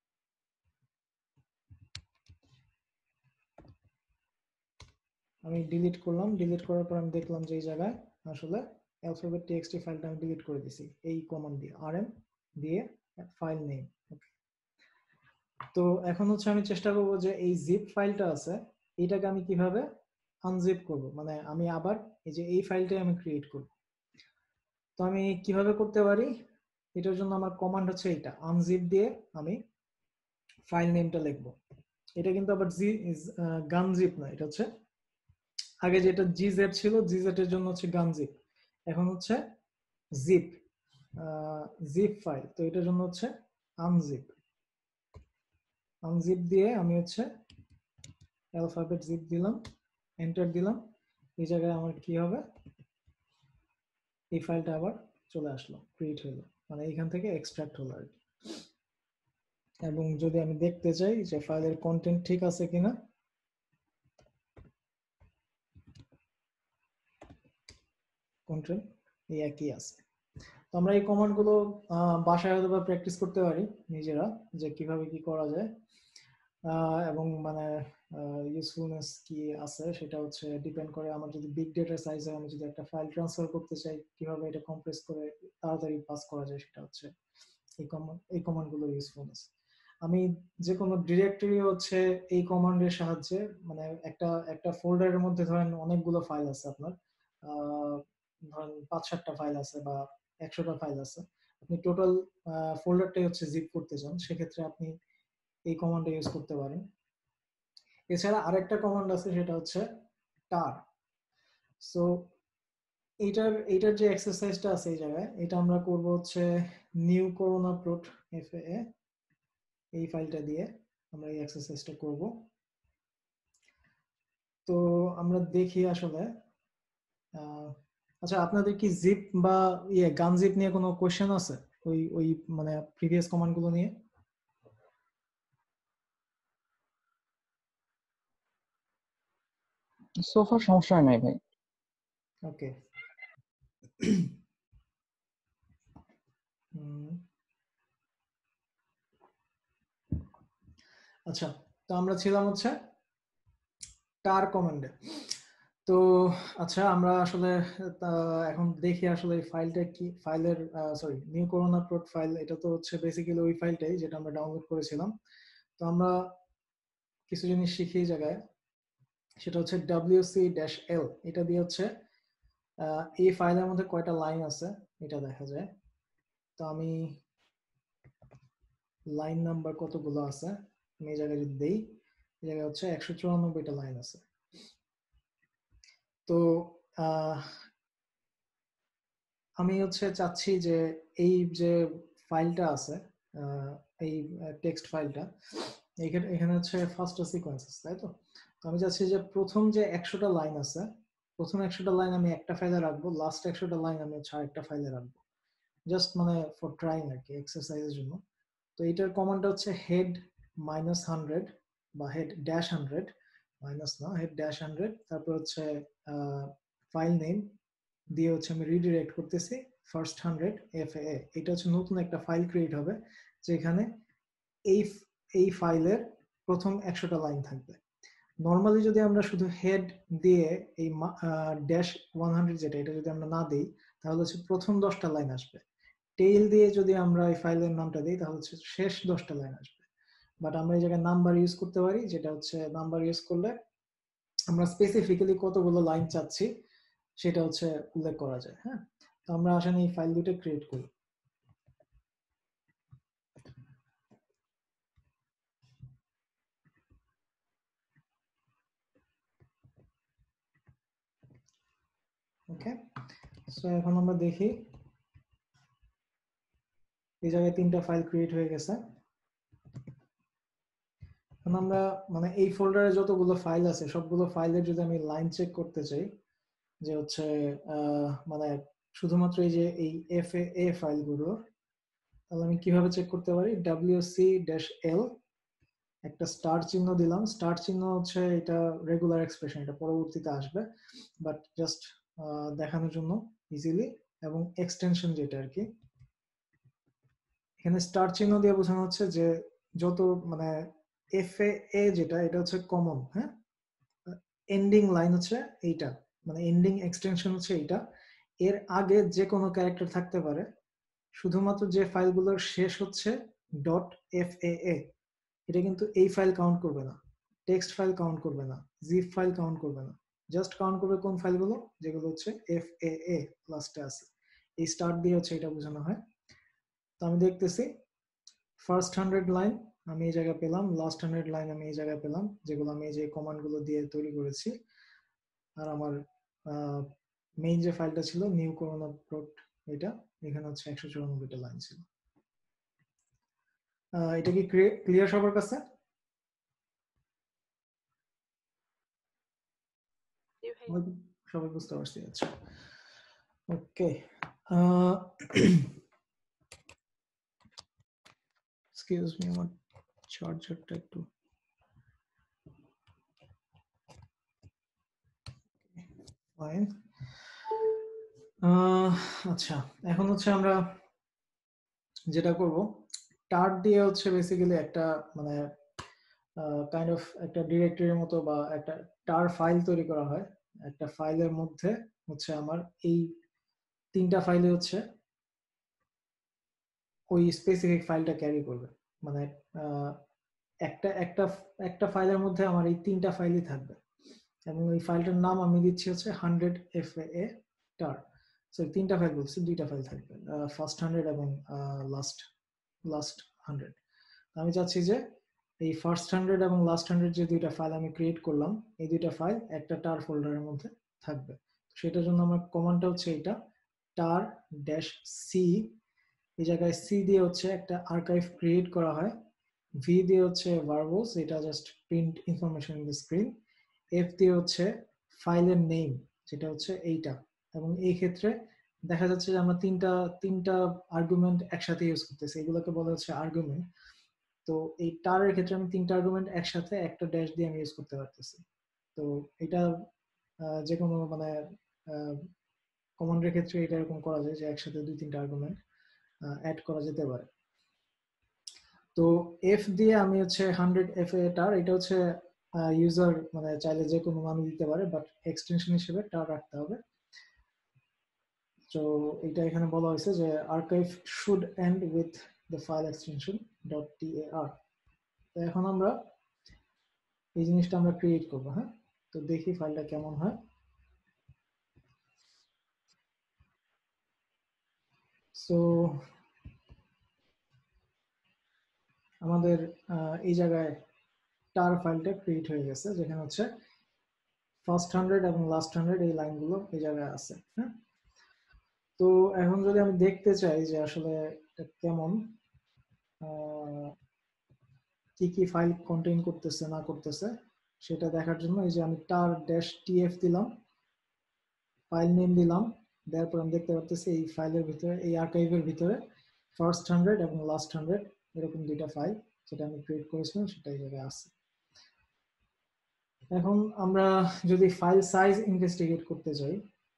S2: আমি ডিলিট করলাম, ডিলিট করার পর আমি দেখলাম যে এই জায়গায় আসলে অ্যালফাবেট টিএক্সটি ফাইলটা আমি ডিলিট করে দিছি এই কমান্ড দিয়ে, আরএম দিয়ে ফাইল নেম। তো এখন হচ্ছে আমি চেষ্টা করব যে এই জিপ ফাইলটা আছে এটাকে আমি কিভাবে আনজিপ করব, মানে আমি আবার এই যে এই ফাইলটাই আমি ক্রিয়েট করব। তো আমি কিভাবে করতে পারি, এটার জন্য আমার কমান্ড হচ্ছে এটা, আনজিপ দিয়ে আমি ফাইল নেমটা লিখব। এটা কিন্তু আবার জি গানজিপ না, এটা হচ্ছে আগে যেটা জিজেড ছিল, জিজেড এর জন্য হচ্ছে গানজিপ, এখন হচ্ছে জিপ জিপ ফাইল, তো এটার জন্য হচ্ছে আনজিপ। আনজিপ দিয়ে আমি হচ্ছে অ্যালফাবেট জিপ দিলাম, এন্টার দিলাম, এই জায়গায় আমার কি হবে, এই ফাইলটা আবার চলে আসলো, ক্রিয়েট হলো, মানে এখান থেকে এক্সট্রাক্ট হলো আর কি। এবং যদি আমি দেখতে চাই যে ফাইলের কন্টেন্ট ঠিক আছে কিনা, কন্টেন্ট এই একই আছে। তো আমরা এই কমান্ড গুলো বাসায় হয়তো বা প্র্যাকটিস করতে পারি নিজেরা, যে কিভাবে কি করা যায় এবং মানে ইউজফুলনেস কি আছে সেটা হচ্ছে ডিপেন্ড করে আমার যদি বিগ ডেটা সাইজ হয়, আমি যদি একটা ফাইল ট্রান্সফার করতে চাই কিভাবে এটা কম্প্রেস করে তাড়াতাড়ি পাস করা যায়, সেটা হচ্ছে এই কমান্ড এই কমান্ড গুলো ইউজফুলনেস। আমি যে কোনো ডিরেক্টরি হচ্ছে এই কমান্ডের সাহায্যে, মানে একটা একটা ফোল্ডারের মধ্যে ধরেন অনেকগুলো ফাইল আছে আপনার, ধরেন পাঁচ সাতটা ফাইল আছে বা একশোটা ফাইল আছে, আপনি টোটাল ফোল্ডারটাই হচ্ছে জিপ করতে চান, সেক্ষেত্রে আপনি এই কমান্ডটা ইউজ করতে পারেন। এছাড়া আরেকটা কমান্ড আছে সেটা হচ্ছে টার। সো এইটার এইটার যে এক্সারসাইজটা আছে এই জায়গায়, এটা আমরা করব হচ্ছে নিউ করোনা প্রোট এফএ, এই ফাইলটা দিয়ে আমরা এই এক্সারসাইজটা করব। তো আমরা দেখি আসলে, আচ্ছা আপনাদের কি জিপ বা ইয়ে গান জিপ নিয়ে কোনো কোশ্চেন আছে ওই ওই মানে প্রিভিয়াস কমান্ড গুলো নিয়ে?
S12: সোফার সমস্যা নাই ভাই।
S2: ওকে, আচ্ছা তো আমরা ছিলাম হচ্ছে টার কমান্ডে। তো আচ্ছা আমরা আসলে এখন দেখি আসলে এই ফাইলটা কি, ফাইলের sorry new corona prot file, এটা তো হচ্ছে বেসিক্যালি ওই ফাইলটাই যেটা আমরা ডাউনলোড করেছিলাম। তো আমরা কিছু জিনিস শিখি এই জায়গায়, সেটা হচ্ছে ডব্লিউসি ড্যাশ এল, এটা দিয়ে হচ্ছে এই ফাইলের মধ্যে কয়টা লাইন আছে এটা দেখা যায়। তো আমি লাইন নাম্বার কতগুলো আছে আমি এই জায়গায় যদি দেই, এই জায়গায় হচ্ছে একশো চুরানব্বইটা লাইন আছে। তো আমি হচ্ছে চাচ্ছি যে এই যে ফাইলটা আছে, এই টেক্সট ফাইলটা, এখানে এখানে হচ্ছে ফার্স্ট সিকোয়েন্স আছে, তাই তো? তো আমি চাচ্ছি যে প্রথম যে একশোটা লাইন আছে, প্রথম একশোটা লাইন আমি একটা ফাইলে রাখবো, লাস্ট একশোটা লাইন আমি হচ্ছে আরেকটা ফাইলে রাখবো, জাস্ট মানে ফর ট্রাইং আর কি, এক্সারসাইজের জন্য। তো এটার কমান্ডটা হচ্ছে হেড মাইনাস হান্ড্রেড বা হেড ড্যাশ হান্ড্রেড, মাইনাস না হেড ড্যাশ হান্ড্রেড, তারপর হচ্ছে ফাইল নেম দিয়ে হচ্ছে আমি রিডিরেক্ট করতেছি ফার্স্ট হান্ড্রেড এফ এ। এটা হচ্ছে নতুন একটা ফাইল ক্রিয়েট হবে যেখানে এই এই ফাইলের প্রথম একশোটা লাইন থাকবে। নর্মালি যদি আমরা শুধু হেড দিয়ে এই ড্যাশ ওয়ান হান্ড্রেড যেটা, এটা যদি আমরা না দিই তাহলে হচ্ছে প্রথম দশটা লাইন আসবে। টেইল দিয়ে যদি আমরা এই ফাইলের নামটা দিই তাহলে হচ্ছে শেষ দশটা লাইন আসবে। বাট আমরা এই জায়গায় নাম্বার ইউজ করতে পারি, যেটা হচ্ছে নাম্বার ইউজ করলে আমরা স্পেসিফিক্যালি কতগুলো লাইন চাচ্ছি সেটা হচ্ছে উল্লেখ করা যায়। হ্যাঁ, তো আমরা আসলে এই ফাইল দুটো ক্রিয়েট করি। ওকে, সো এখন আমরা দেখি এই জায়গায় তিনটা ফাইল ক্রিয়েট হয়ে গেছে। এখন আমরা মানে এই ফোল্ডারে যতগুলো ফাইল আছে সবগুলো ফাইলের যদি আমি লাইন চেক করতে চাই, যে হচ্ছে মানে শুধুমাত্র এই যে এই এফ এ ফাইলগুলো, তাহলে আমি কিভাবে চেক করতে পারি? ডব্লিউসি ড্যাশ এল, একটা স্টার চিহ্ন দিলাম। স্টার চিহ্ন হচ্ছে এটা রেগুলার এক্সপ্রেশন, এটা পরবর্তীতে আসবে, বাট জাস্ট দেখানোর জন্য ইজিলি। এবং এক্সটেনশন যেটা আর কি, এখানে স্টার চিহ্ন দিয়ে বোঝানো হচ্ছে যে যত মানে এফ এ যেটা এটা হচ্ছে কমন, হ্যাঁ, এন্ডিং লাইন হচ্ছে এইটা, মানে এন্ডিং এক্সটেনশন হচ্ছে এইটা। এর আগে যে কোনো ক্যারেক্টার থাকতে পারে, শুধুমাত্র যে ফাইলগুলোর শেষ হচ্ছে ডট এফ এ, এটা কিন্তু এই ফাইল কাউন্ট করবে না, টেক্সট ফাইল কাউন্ট করবে না, জিপ ফাইল কাউন্ট করবে না, জাস্ট কাউন্ট করবে কোন ফাইলগুলো? যেগুলো হচ্ছে এফ এ লাস্টে আছে। এই স্টার্ট দিয়ে হচ্ছে এটা বোঝানো হয়। তো আমি দেখতেছি ফার্স্ট হান্ড্রেড লাইন আমি এই জায়গায় পেলাম, লাস্ট হান্ড্রেড লাইন আমি এই জায়গায় পেলাম, যেগুলো আমি এই যে কমান্ডগুলো দিয়ে তৈরি করেছি। আর আমার মেইন যে ফাইলটা ছিল নিউ করোনা প্রোট, এটা এখানে হচ্ছে একশো চুরানব্বইটা লাইন ছিল। এটা কি ক্লিয়ার সবার কাছে? সবাই বুঝতে পারছি? আচ্ছা, ওকে। এক্সকিউজ মি, আমার চার্জারটা একটু ফাইন। আচ্ছা, এখন হচ্ছে আমরা যেটা করব, টার দিয়ে হচ্ছে বেসিক্যালি একটা মানে কাইন্ড অফ একটা ডিরেক্টরির মতো বা একটা টার ফাইল তৈরি করা হয়। একটা ফাইলের মধ্যে হচ্ছে আমার এই তিনটা ফাইলে হচ্ছে ওই স্পেসিফিক ফাইলটা ক্যারি করবে, মানে একটা একটা একটা ফাইলের মধ্যে আমার এই তিনটা ফাইলই থাকবে, এবং ওই ফাইলটার নাম আমি দিচ্ছি হচ্ছে হান্ড্রেড এফ এ টার। সো তিনটা ফাইল বলছি, দুইটা ফাইল থাকবে, ফার্স্ট হান্ড্রেড এবং লাস্ট লাস্ট হান্ড্রেড। আমি চাচ্ছি যে এই ফার্স্ট হান্ড্রেড এবং লাস্ট হান্ড্রেড যে দুইটা ফাইল আমি ক্রিয়েট করলাম, এই দুইটা ফাইল একটা টার ফোল্ডারের মধ্যে থাকবে। সেটার জন্য আমার কমান্ডটা হচ্ছে এটা টার ড্যাশ সি। এই জায়গায় সি দিয়ে হচ্ছে একটা আর্কাইভ ক্রিয়েট করা হয়, ভি দিয়ে হচ্ছে ভার্বস, এটা just print information in the screen, F দিয়ে হচ্ছে ফাইলের নেম যেটা হচ্ছে এইটা। এবং এই ক্ষেত্রে দেখা যাচ্ছে যে আমরা তিনটা তিনটা আর্গুমেন্ট একসাথে ইউজ করতেছি, এগুলোকে বলা হচ্ছে আর্গুমেন্ট। তো এই টারের ক্ষেত্রে আমি তিনটা আর্গুমেন্ট একসাথে একটা ড্যাশ দিয়ে আমি ইউজ করতে পারতেছি। তো এটা যে কোনো মানে কমান্ডের ক্ষেত্রে এটা এরকম করা যায় যে একসাথে দুই তিনটা আর্গুমেন্ট অ্যাড করা যেতে পারে। তো এফ দিয়ে আমি হচ্ছে হান্ড্রেড এফ এ টার, এটা হচ্ছে ইউজার মানে চাইলে যে কোনো মান দিতে পারে, বাট এক্সটেনশন হিসেবে টার রাখতে হবে। তো এটা এখানে বলা হয়েছে যে archive should end with the file extension dot TAR. তো এখন আমরা এই জিনিসটা আমরা ক্রিয়েট করব। হ্যাঁ, তো দেখি ফাইলটা কেমন হয়। সো আমাদের এই জায়গায় টার ফাইলটা ক্রিয়েট হয়ে গেছে, যেখানে হচ্ছে ফার্স্ট হান্ড্রেড এবং লাস্ট হান্ড্রেড এই লাইনগুলো এই জায়গায় আছে। হ্যাঁ, তো এখন যদি আমি দেখতে চাই যে আসলে কেমন কি কি ফাইল কন্টেইন করতেছে না করতেছে, সেটা দেখার জন্য এই যে আমি টার ড্যাশ টিএফ দিলাম, ফাইল নেম দিলাম, দেওয়ার পর আমি দেখতে পারতেছি এই ফাইলের ভিতরে, এই আর্কাইভের ভিতরে ফার্স্ট হান্ড্রেড এবং লাস্ট হান্ড্রেড এরকম দুইটা ফাইল যেটা আমি ক্রিয়েট করেছিলাম সেটা এই জায়গায় আছে। এখন আমরা যদি ফাইল সাইজ ইনভেস্টিগেট করতে চাই,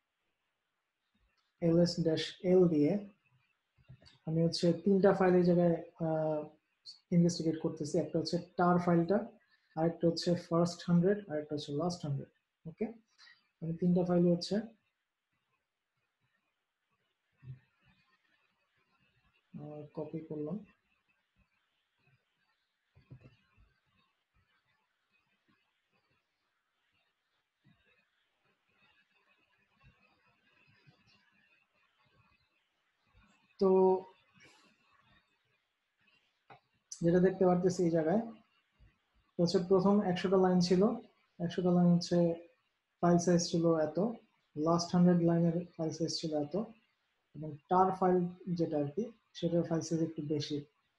S2: ls dash l দিয়ে আমি হচ্ছে তিনটা ফাইল এই জায়গায় ইনভেস্টিগেট করতেছি। একটা হচ্ছে টার ফাইলটা, আরেকটা হচ্ছে ফার্স্ট হান্ড্রেড, আরেকটা হচ্ছে লাস্ট হান্ড্রেড। ওকে, আমি তিনটা ফাইল হচ্ছে কপি করলাম। তো যেটা দেখতে পারতেছি এই জায়গায় হচ্ছে প্রথম একশোটা লাইন ছিল, একশোটা লাইন হচ্ছে ফাইল সাইজ ছিল এত, লাস্ট হান্ড্রেড লাইনের ফাইল সাইজ ছিল এত, এবং টার ফাইল যেটা আর কি সেটার ফাইল সাইজ একটু বেশি।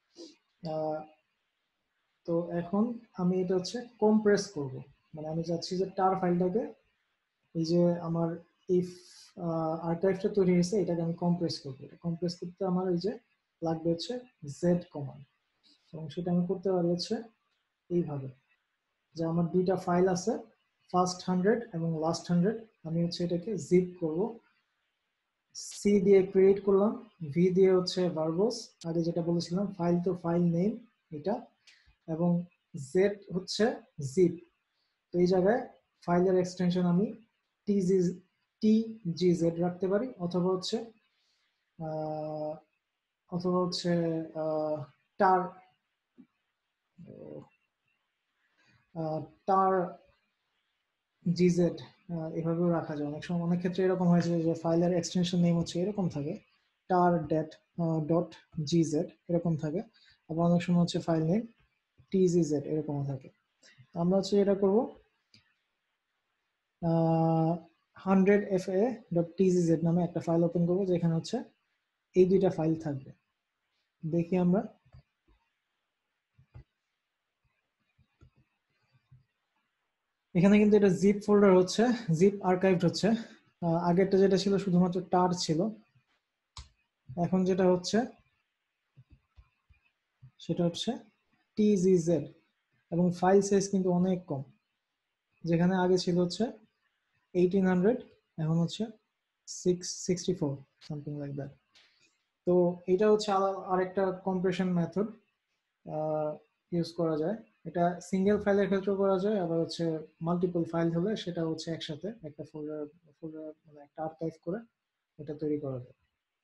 S2: তো এখন আমি এটা হচ্ছে কম্প্রেস করব, মানে আমি চাচ্ছি যে টার ফাইলটাকে এই যে আমার এই আর্কাইভটা তৈরি হয়েছে এটাকে আমি কম্প্রেস করবো। এটা কম্প্রেস করতে আমার এই যে লাগবে হচ্ছে জেড কমান্ড, এবং সেটা আমি করতে পারি হচ্ছে এইভাবে, যে আমার দুইটা ফাইল আছে ফার্স্ট হান্ড্রেড এবং লাস্ট হান্ড্রেড, আমি হচ্ছে এটাকে জিপ করব। সি দিয়ে ক্রিয়েট করলাম, ভি দিয়ে হচ্ছে ভার্বস, আগে যেটা বলেছিলাম ফাইল তো ফাইল নেম এটা, এবং জেড হচ্ছে জিপ। তো এই জায়গায় ফাইলের এক্সটেনশন আমি টিজি টিজিজেড রাখতে পারি, অথবা হচ্ছে অথবা হচ্ছে টার টার জিজেড এভাবেও রাখা যায়। অনেক সময় অনেক ক্ষেত্রে এরকম হয়েছে যে ফাইলের এক্সটেনশন নেম হচ্ছে এরকম থাকে টার ডেট ডট জিজেড এরকম থাকে, আবার অনেক সময় হচ্ছে ফাইল নেম টিজিজেড এরকম থাকে। আমরা হচ্ছে এটা করবো hundred F A dot TGZ নামে একটা ফাইল ওপেন করবো, যেখানে হচ্ছে এই দুইটা ফাইল থাকবে। দেখি আমরা এখানে কিন্তু এটা জিপ ফোল্ডার হচ্ছে, জিপ আর্কাইভড হচ্ছে। আগেরটা যেটা ছিল শুধুমাত্র টার ছিল, এখন যেটা হচ্ছে সেটা হচ্ছে টিজিজেড, এবং ফাইল সাইজ কিন্তু অনেক কম। যেখানে আগে ছিল হচ্ছে এইটিন হান্ড্রেড, এখন হচ্ছে six sixty four something like that. তো এটা হচ্ছে আরেকটা কম্প্রেশন মেথড ইউজ করা যায়। এটা সিঙ্গেল ফাইলের ক্ষেত্রেও করা যায়, আবার হচ্ছে মাল্টিপল ফাইল হলে সেটা হচ্ছে একসাথে একটা ফোল্ডার ফোল্ডার মানে একটা আর্কাইভ করে এটা তৈরি করা যায়।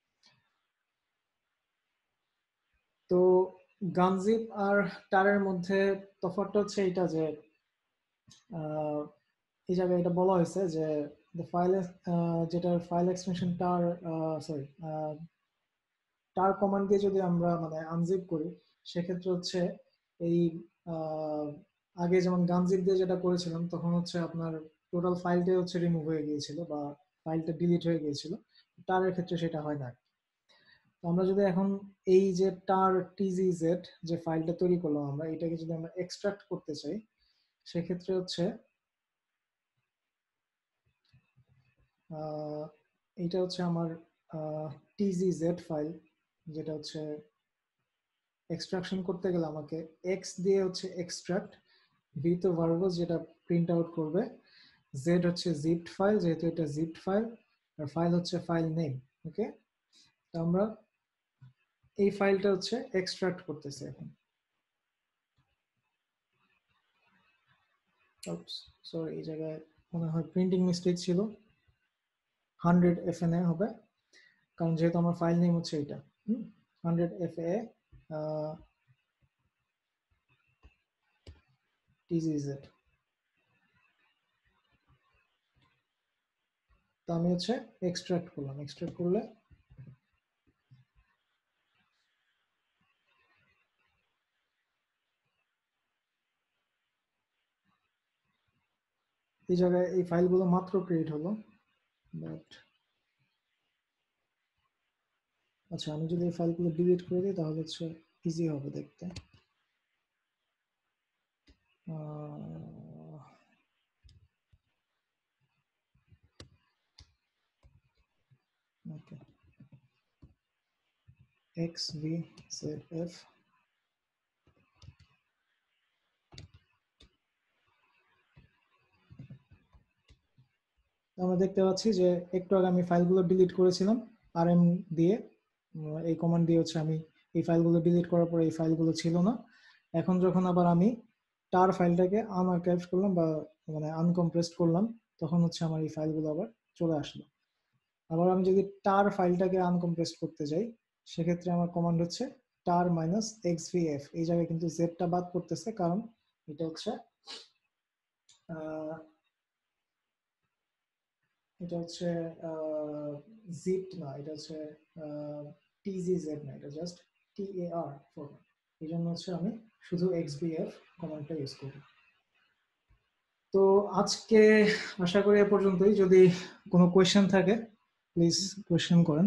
S2: তো গানজিপ আর টারের মধ্যে তফাৎটা হচ্ছে এটা যে এই জায়গায় এটা বলা হয়েছে যে ফাইল যেটা file extension tar sorry tar command দিয়ে যদি আমরা মানে আনজিপ করি, সেক্ষেত্রে হচ্ছে এই আগে যেমন গানজিপ দিয়ে যেটা করেছিলাম তখন হচ্ছে আপনার টোটাল ফাইলটাই হচ্ছে রিমুভ হয়ে গিয়েছিল বা ফাইলটা ডিলিট হয়ে গিয়েছিল। টারের ক্ষেত্রে সেটা হয় না। তো আমরা যদি এখন এই যে টার টিজিজেড যে ফাইলটা তৈরি করলাম আমরা, এটাকে যদি আমরা এক্সট্রাক্ট করতে চাই, সেক্ষেত্রে হচ্ছে এটা হচ্ছে আমার টিজিজেড ফাইল, যেটা হচ্ছে এক্সট্রাকশন করতে গেলে আমাকে এক্স দিয়ে হচ্ছে এক্সট্রাক্ট, ভি তো ভার্বস যেটা প্রিন্ট আউট করবে, জেড হচ্ছে জিপড ফাইল যেহেতু এটা জিপড ফাইল, আর ফাইল হচ্ছে ফাইল নেম। ওকে, তো আমরা এই ফাইলটা হচ্ছে এক্সট্রাক্ট করতেছি এখন। সরি, এই জায়গায় মনে হয় প্রিন্টিং মিস্টেক ছিল, হান্ড্রেড এফ এন এ হবে, কারণ যেহেতু আমার ফাইল নেম হচ্ছে এটা হান্ড্রেড এফ এ টিজিজেড। তো আমি হচ্ছে এক্সট্রাক্ট করলাম, এক্সট্রাক্ট করলে এই জায়গায় এই ফাইলগুলো মাত্র ক্রিয়েট হলো, বাট আচ্ছা আমি যদি এই ফাইলগুলো ডিলিট করে দিই তাহলে হচ্ছে ইজি হবে দেখতে। ওকে, xvzf আমরা দেখতে পাচ্ছি যে একটু আগে আমি ফাইলগুলো ডিলিট করেছিলাম আরএম দিয়ে, এই কমান্ড দিয়ে হচ্ছে আমি এই ফাইলগুলো ডিলিট করার পরে এই ফাইলগুলো ছিল না। এখন যখন আবার আমি টার ফাইলটাকে আনআর্কাইভ করলাম বা মানে আনকম্প্রেসড করলাম, তখন হচ্ছে আমার এই ফাইলগুলো আবার চলে আসলো। আবার আমি যদি টার ফাইলটাকে আনকম্প্রেসড করতে যাই, সেক্ষেত্রে আমার কমান্ড হচ্ছে টার মাইনাস এক্সভিএফ। এই জায়গায় কিন্তু জেডটা বাদ করতেছে, কারণ এটা হচ্ছে এটা হচ্ছে জিপ না, এটা হচ্ছে টিজিজেড না, এটা জাস্ট টিএআর ফরম্যাট। এই জন্য হচ্ছে আমি শুধু এক্সভিএফ কমান্ডটা ইউজ করি। তো আজকে আশা করি এ পর্যন্তই। যদি কোনো কোয়েশ্চেন থাকে প্লিজ কোয়েশ্চেন করেন।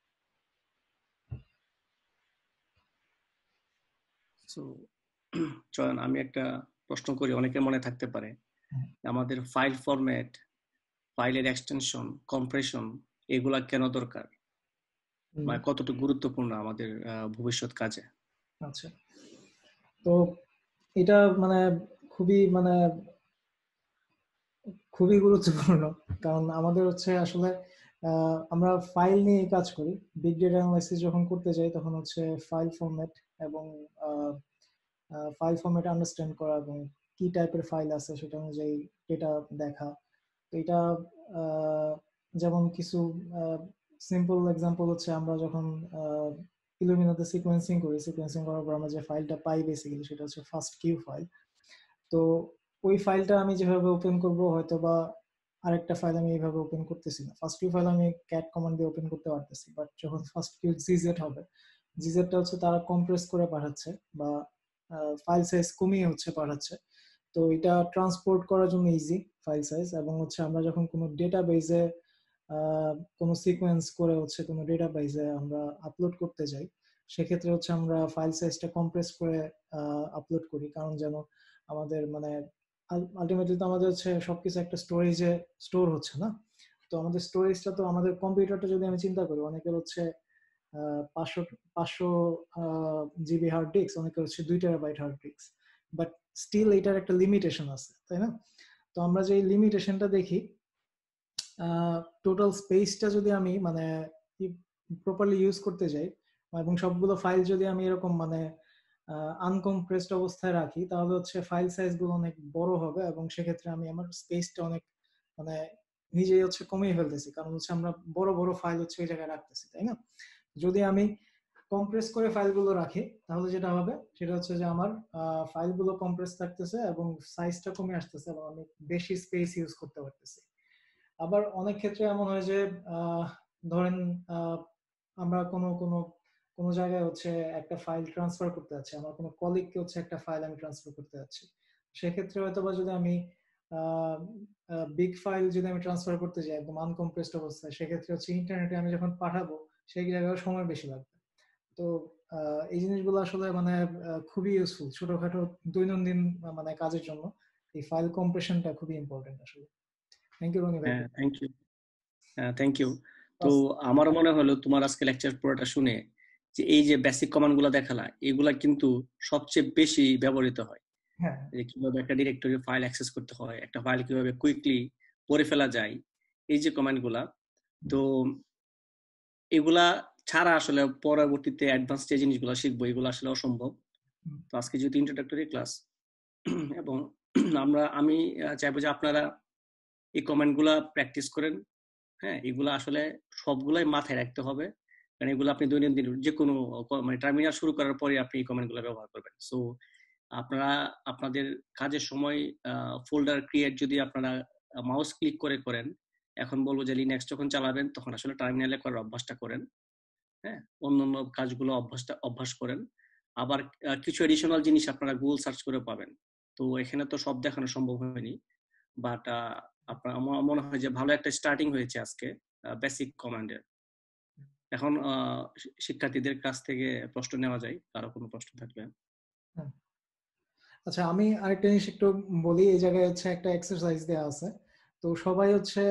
S1: সো চয়ন, আমি একটা প্রশ্ন করি, অনেকের মনে থাকতে পারে আমাদের ফাইল ফরম্যাট, ফাইলের এক্সটেনশন, কম্প্রেশন এগুলা কেন দরকার, মানে কতটুকু গুরুত্বপূর্ণ আমাদের ভবিষ্যৎ কাজে?
S2: আচ্ছা, তো এটা মানে খুবই মানে খুবই গুরুত্বপূর্ণ, কারণ আমাদের হচ্ছে আসলে আমরা ফাইল নিয়ে কাজ করি। বিগ ডেটা অ্যানালাইসিস যখন করতে যাই তখন হচ্ছে ফাইল ফরম্যাট এবং ফাইল ফরম্যাট আন্ডারস্ট্যান্ড করা এবং কি টাইপের ফাইল আছে সেটা অনুযায়ী ডেটা দেখা। তো এটা যেমন কিছু সিম্পল এক্সাম্পল হচ্ছে আমরা যখন ইলুমিনাতে সিকোয়েন্সিং করি, সিকোয়েন্সিং করার পর আমরা যে ফাইলটা পাই বেসিক্যালি সেটা হচ্ছে ফার্স্ট কিউ ফাইল। তো ওই ফাইলটা আমি যেভাবে ওপেন করব হয়তো বা আরেকটা ফাইল আমি এইভাবে ওপেন করতেছি না। ফার্স্ট কিউ ফাইল আমি ক্যাট কমান্ড দিয়ে ওপেন করতে পারতেছি, বাট যখন ফার্স্ট কিউ জিজেড হবে, জিজেডটা হচ্ছে তারা কম্প্রেস করে পাঠাচ্ছে বা ফাইল সাইজ কমিয়ে হচ্ছে পাঠাচ্ছে। তো এটা ট্রান্সপোর্ট করার জন্য ইজি ফাইল সাইজ, এবং হচ্ছে আমরা যখন কোনো ডেটাবেজে কোনো সিকোয়েন্স করে হচ্ছে কোনো ডেটাবেজে আমরা আপলোড করতে যাই, সেক্ষেত্রে হচ্ছে আমরা ফাইল সাইজটা কম্প্রেস করে আপলোড করি, কারণ যেন আমাদের মানে আলটিমেটলি তো আমাদের হচ্ছে সবকিছু একটা স্টোরেজে স্টোর হচ্ছে না। তো আমাদের স্টোরেজটা তো আমাদের কম্পিউটারটা যদি আমি চিন্তা করি, অনেকের হচ্ছে পাঁচশো পাঁচশো জিবি হার্ড ডিস্ক, অনেকের হচ্ছে দুই terabyte hard disk, but still এটার একটা লিমিটেশন আছে, তাই না? তো আমরা যে লিমিটেশনটা দেখি, টোটাল স্পেসটা যদি আমি মানে প্রপারলি ইউজ করতে যাই এবং সবগুলো ফাইল যদি আমি এরকম মানে আনকম্প্রেসড অবস্থায় রাখি, তাহলে হচ্ছে ফাইল সাইজ গুলো অনেক বড় হবে এবং সেক্ষেত্রে আমি আমার স্পেসটা অনেক মানে নিজেই হচ্ছে কমিয়ে ফেলতেছি, কারণ হচ্ছে আমরা বড় বড় ফাইল হচ্ছে ওই জায়গায় রাখতেছি, তাই না? যদি আমি কম্প্রেস করে ফাইলগুলো রাখি তাহলে যেটা হবে সেটা হচ্ছে যে আমার ফাইলগুলো কম্প্রেস থাকতেছে এবং সাইজটা কমে আসতেছে এবং আমি বেশি স্পেস ইউজ করতে পারতেছি। আবার অনেক ক্ষেত্রে এমন হয় যে ধরেন আমরা কোনো কোনো কোনো জায়গায় হচ্ছে একটা ফাইল ট্রান্সফার করতে যাচ্ছি, আমার কোনো কলিগকে হচ্ছে একটা ফাইল আমি ট্রান্সফার করতে যাচ্ছি, সেক্ষেত্রে হয়তো বা যদি আমি বিগ ফাইল যদি আমি ট্রান্সফার করতে যাই একদম আনকম্প্রেসড অবস্থায়, সেক্ষেত্রে হচ্ছে ইন্টারনেটে আমি যখন পাঠাবো সেই জায়গায় সময় বেশি লাগবে। তো এই জিনিসগুলো আসলে মানে খুবই ইউজফুল ছোটখাটো দৈনন্দিন মানে কাজের জন্য। এই ফাইল কম্প্রেশনটা খুবই ইম্পর্টেন্ট আসলে। থ্যাংক ইউ রনি ভাই।
S1: হ্যাঁ, থ্যাংক ইউ। হ্যাঁ, থ্যাংক ইউ। তো আমার মনে হলো তোমার আজকে লেকচার পুরোটা শুনে যে এই যে বেসিক কমান্ড গুলা দেখালা, এগুলা কিন্তু সবচেয়ে বেশি ব্যবহৃত হয়। যে কিভাবে একটা ডিরেক্টরি ফাইল অ্যাক্সেস করতে হয়, একটা ফাইল কিভাবে কুইকলি পড়ে ফেলা যায়, এই যে কমান্ড গুলা, তো এগুলা ছাড়া আসলে পরবর্তীতে অ্যাডভান্স যে জিনিসগুলো শিখবো এগুলো আসলে অসম্ভব। তো আজকে যেহেতু ইন্ট্রোডাক্টরি ক্লাস, এবং আমরা আমি চাইবো যে আপনারা এই কমেন্ট গুলা প্র্যাকটিস করেন। হ্যাঁ, এগুলা আসলে সবগুলাই মাথায় রাখতে হবে, কারণ এগুলো আপনি দৈনন্দিন যে কোনো মানে টার্মিনাল শুরু করার পরে আপনি এই কমেন্ট গুলো ব্যবহার করবেন। সো আপনারা আপনাদের কাজের সময় ফোল্ডার ক্রিয়েট যদি আপনারা মাউস ক্লিক করে করেন, এখন বলবো যে লিনাক্স যখন চালাবেন তখন আসলে টার্মিনালে করার অভ্যাসটা করেন। হ্যাঁ, অন্যান্য কাজগুলো অভ্যাসটা অভ্যাস করেন। আবার কিছু এডিশনাল জিনিস আপনারা গুগল সার্চ করে পাবেন। তো এখানে তো সব দেখানো সম্ভব হয়নি, বাট আপনার আমার মনে হয় যে ভালো একটা স্টার্টিং হয়েছে আজকে বেসিক কমান্ডের। এখন শিক্ষার্থীদের কাছ থেকে প্রশ্ন নেওয়া যায়, কারো কোনো প্রশ্ন থাকলে।
S2: আচ্ছা, আমি আরেকটা জিনিস একটু বলি। এই জায়গায় হচ্ছে একটা এক্সারসাইজ দেওয়া আছে, তো সবাই হচ্ছে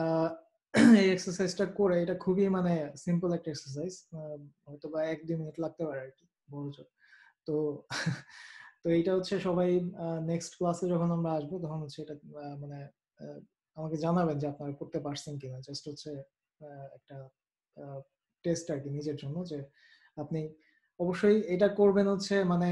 S2: এই এক্সারসাইজটা করে, এটা খুবই মানে সিম্পল একটা এক্সারসাইজ, হয়তো বা এক দুই মিনিট লাগতে পারে আর কি বড় জোর। তো তো এইটা হচ্ছে সবাই নেক্সট ক্লাসে যখন আমরা আসবো তখন হচ্ছে এটা মানে আমাকে জানাবেন যে আপনারা করতে পারছেন কিনা। জাস্ট হচ্ছে একটা টেস্ট আর কি নিজের জন্য, যে আপনি অবশ্যই এটা করবেন হচ্ছে মানে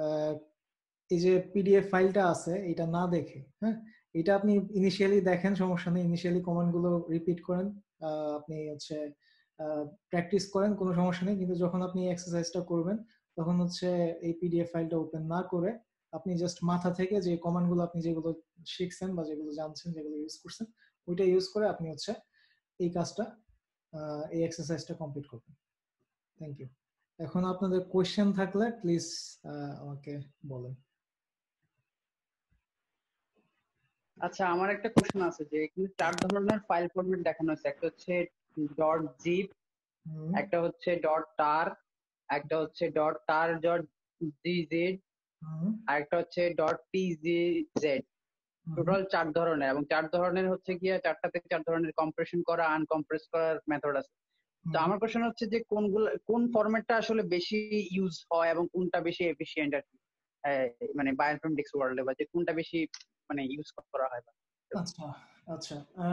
S2: এই যে পিডিএফ ফাইলটা আছে এটা না দেখে। হ্যাঁ, এটা আপনি ইনিশিয়ালি দেখেন, সমস্যা নেই, ইনিশিয়ালি কমান্ড গুলো রিপিট করেন, আপনি হচ্ছে প্র্যাকটিস করেন, কোনো সমস্যা নেই। কিন্তু যখন আপনি এক্সারসাইজটা করবেন তখন হচ্ছে এই পিডিএফ ফাইলটা ওপেন না করে আপনি জাস্ট মাথা থেকে যে কমান্ড গুলো আপনি যেগুলো শিখছেন বা যেগুলো জানছেন, যেগুলো ইউজ করছেন, ওইটা ইউজ করে আপনি হচ্ছে এই কাজটা এই এক্সারসাইজটা কমপ্লিট করবেন। Thank you. এখন আপনাদের কোয়েশ্চেন থাকলে প্লিজ আমাকে বলেন।
S10: আচ্ছা, আমার একটা কোশ্চেন আছে যে এখানে চার ধরনের ফাইল ফরম্যাট দেখানো হয়েছে। একটা হচ্ছে ডট জিপ, একটা হচ্ছে ডট টার, একটা হচ্ছে ডট টার ডট জিজেড, আর একটা হচ্ছে ডট টিজিজেড। টোটাল চার ধরনের, এবং চার ধরনের হচ্ছে গিয়ে চারটাতে চার ধরনের কম্প্রেশন করা, আনকম্প্রেস করার মেথড আছে। তো আমার কোশ্চেন হচ্ছে যে কোনগুলো, কোন ফরম্যাটটা আসলে বেশি ইউজ হয় এবং কোনটা বেশি এফিশিয়েন্ট আর কি, মানে বায়োইনফরমেটিক্স ওয়ার্ল্ডে, বা যে কোনটা বেশি মানে ইউজ করা হয়।
S2: আচ্ছা আচ্ছা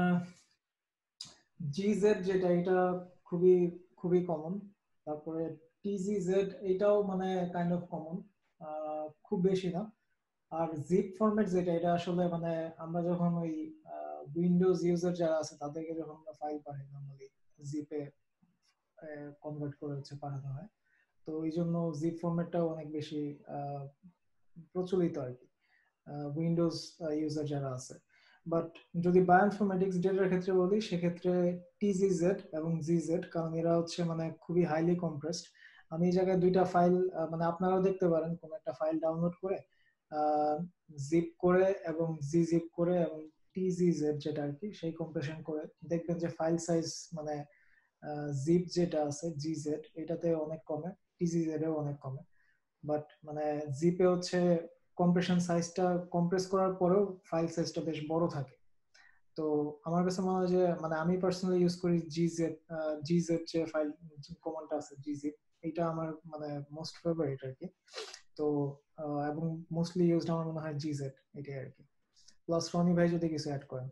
S2: জিজেড যেটা, এটা খুবই খুবই কমন। তারপরে টিজিজেড, এটাও মানে কাইন্ড অফ কমন, খুব বেশি না। আর জিপ ফরম্যাট যেটা, এটা আসলে মানে আমরা যখন ওই উইন্ডোজ ইউজার যারা আছে তাদেরকে যখন আমরা ফাইল পাঠাই নরমালি জিপে কনভার্ট করে হচ্ছে পাঠানো হয়। তো এই জন্য জিপ ফরম্যাটটাও অনেক বেশি প্রচলিত আর কি উইন্ডোজ ইউজার যারা আছে। বাট যদি বায়োইনফরমেটিক্স ডেটার ক্ষেত্রে বলি, সেক্ষেত্রে টিজিজেড এবং জিজেড, কারণ এরা হচ্ছে মানে খুবই হাইলি কম্প্রেসড। আমি এই জায়গায় দুইটা ফাইল, মানে আপনারাও দেখতে পারেন কোন একটা ফাইল ডাউনলোড করে জিপ করে এবং জি জিপ করে এবং টিজিজেড যেটা আর কি সেই কম্প্রেশন করে, দেখবেন যে ফাইল সাইজ মানে জিপ যেটা আছে জিজেড এটাতে অনেক কমে, টিজিজেড এও অনেক কমে। বাট মানে জিপে হচ্ছে কম্প্রেশন সাইজটা কম্প্রেস করার পরেও ফাইল সাইজটা বেশ বড় থাকে। তো আমার কাছে মনে হয় যে মানে আমি পার্সোনালি ইউজ করি জিজেড, জিজেড যে ফাইল কমান্ডটা আছে জিজিপ, এটা আমার মানে মোস্ট ফেভারিট আর কি। তো এবং মোস্টলি ইউজড আমার মনে হয় জিজেড, এটাই আর কি। প্লাস রনি ভাই যদি কিছু অ্যাড করেন।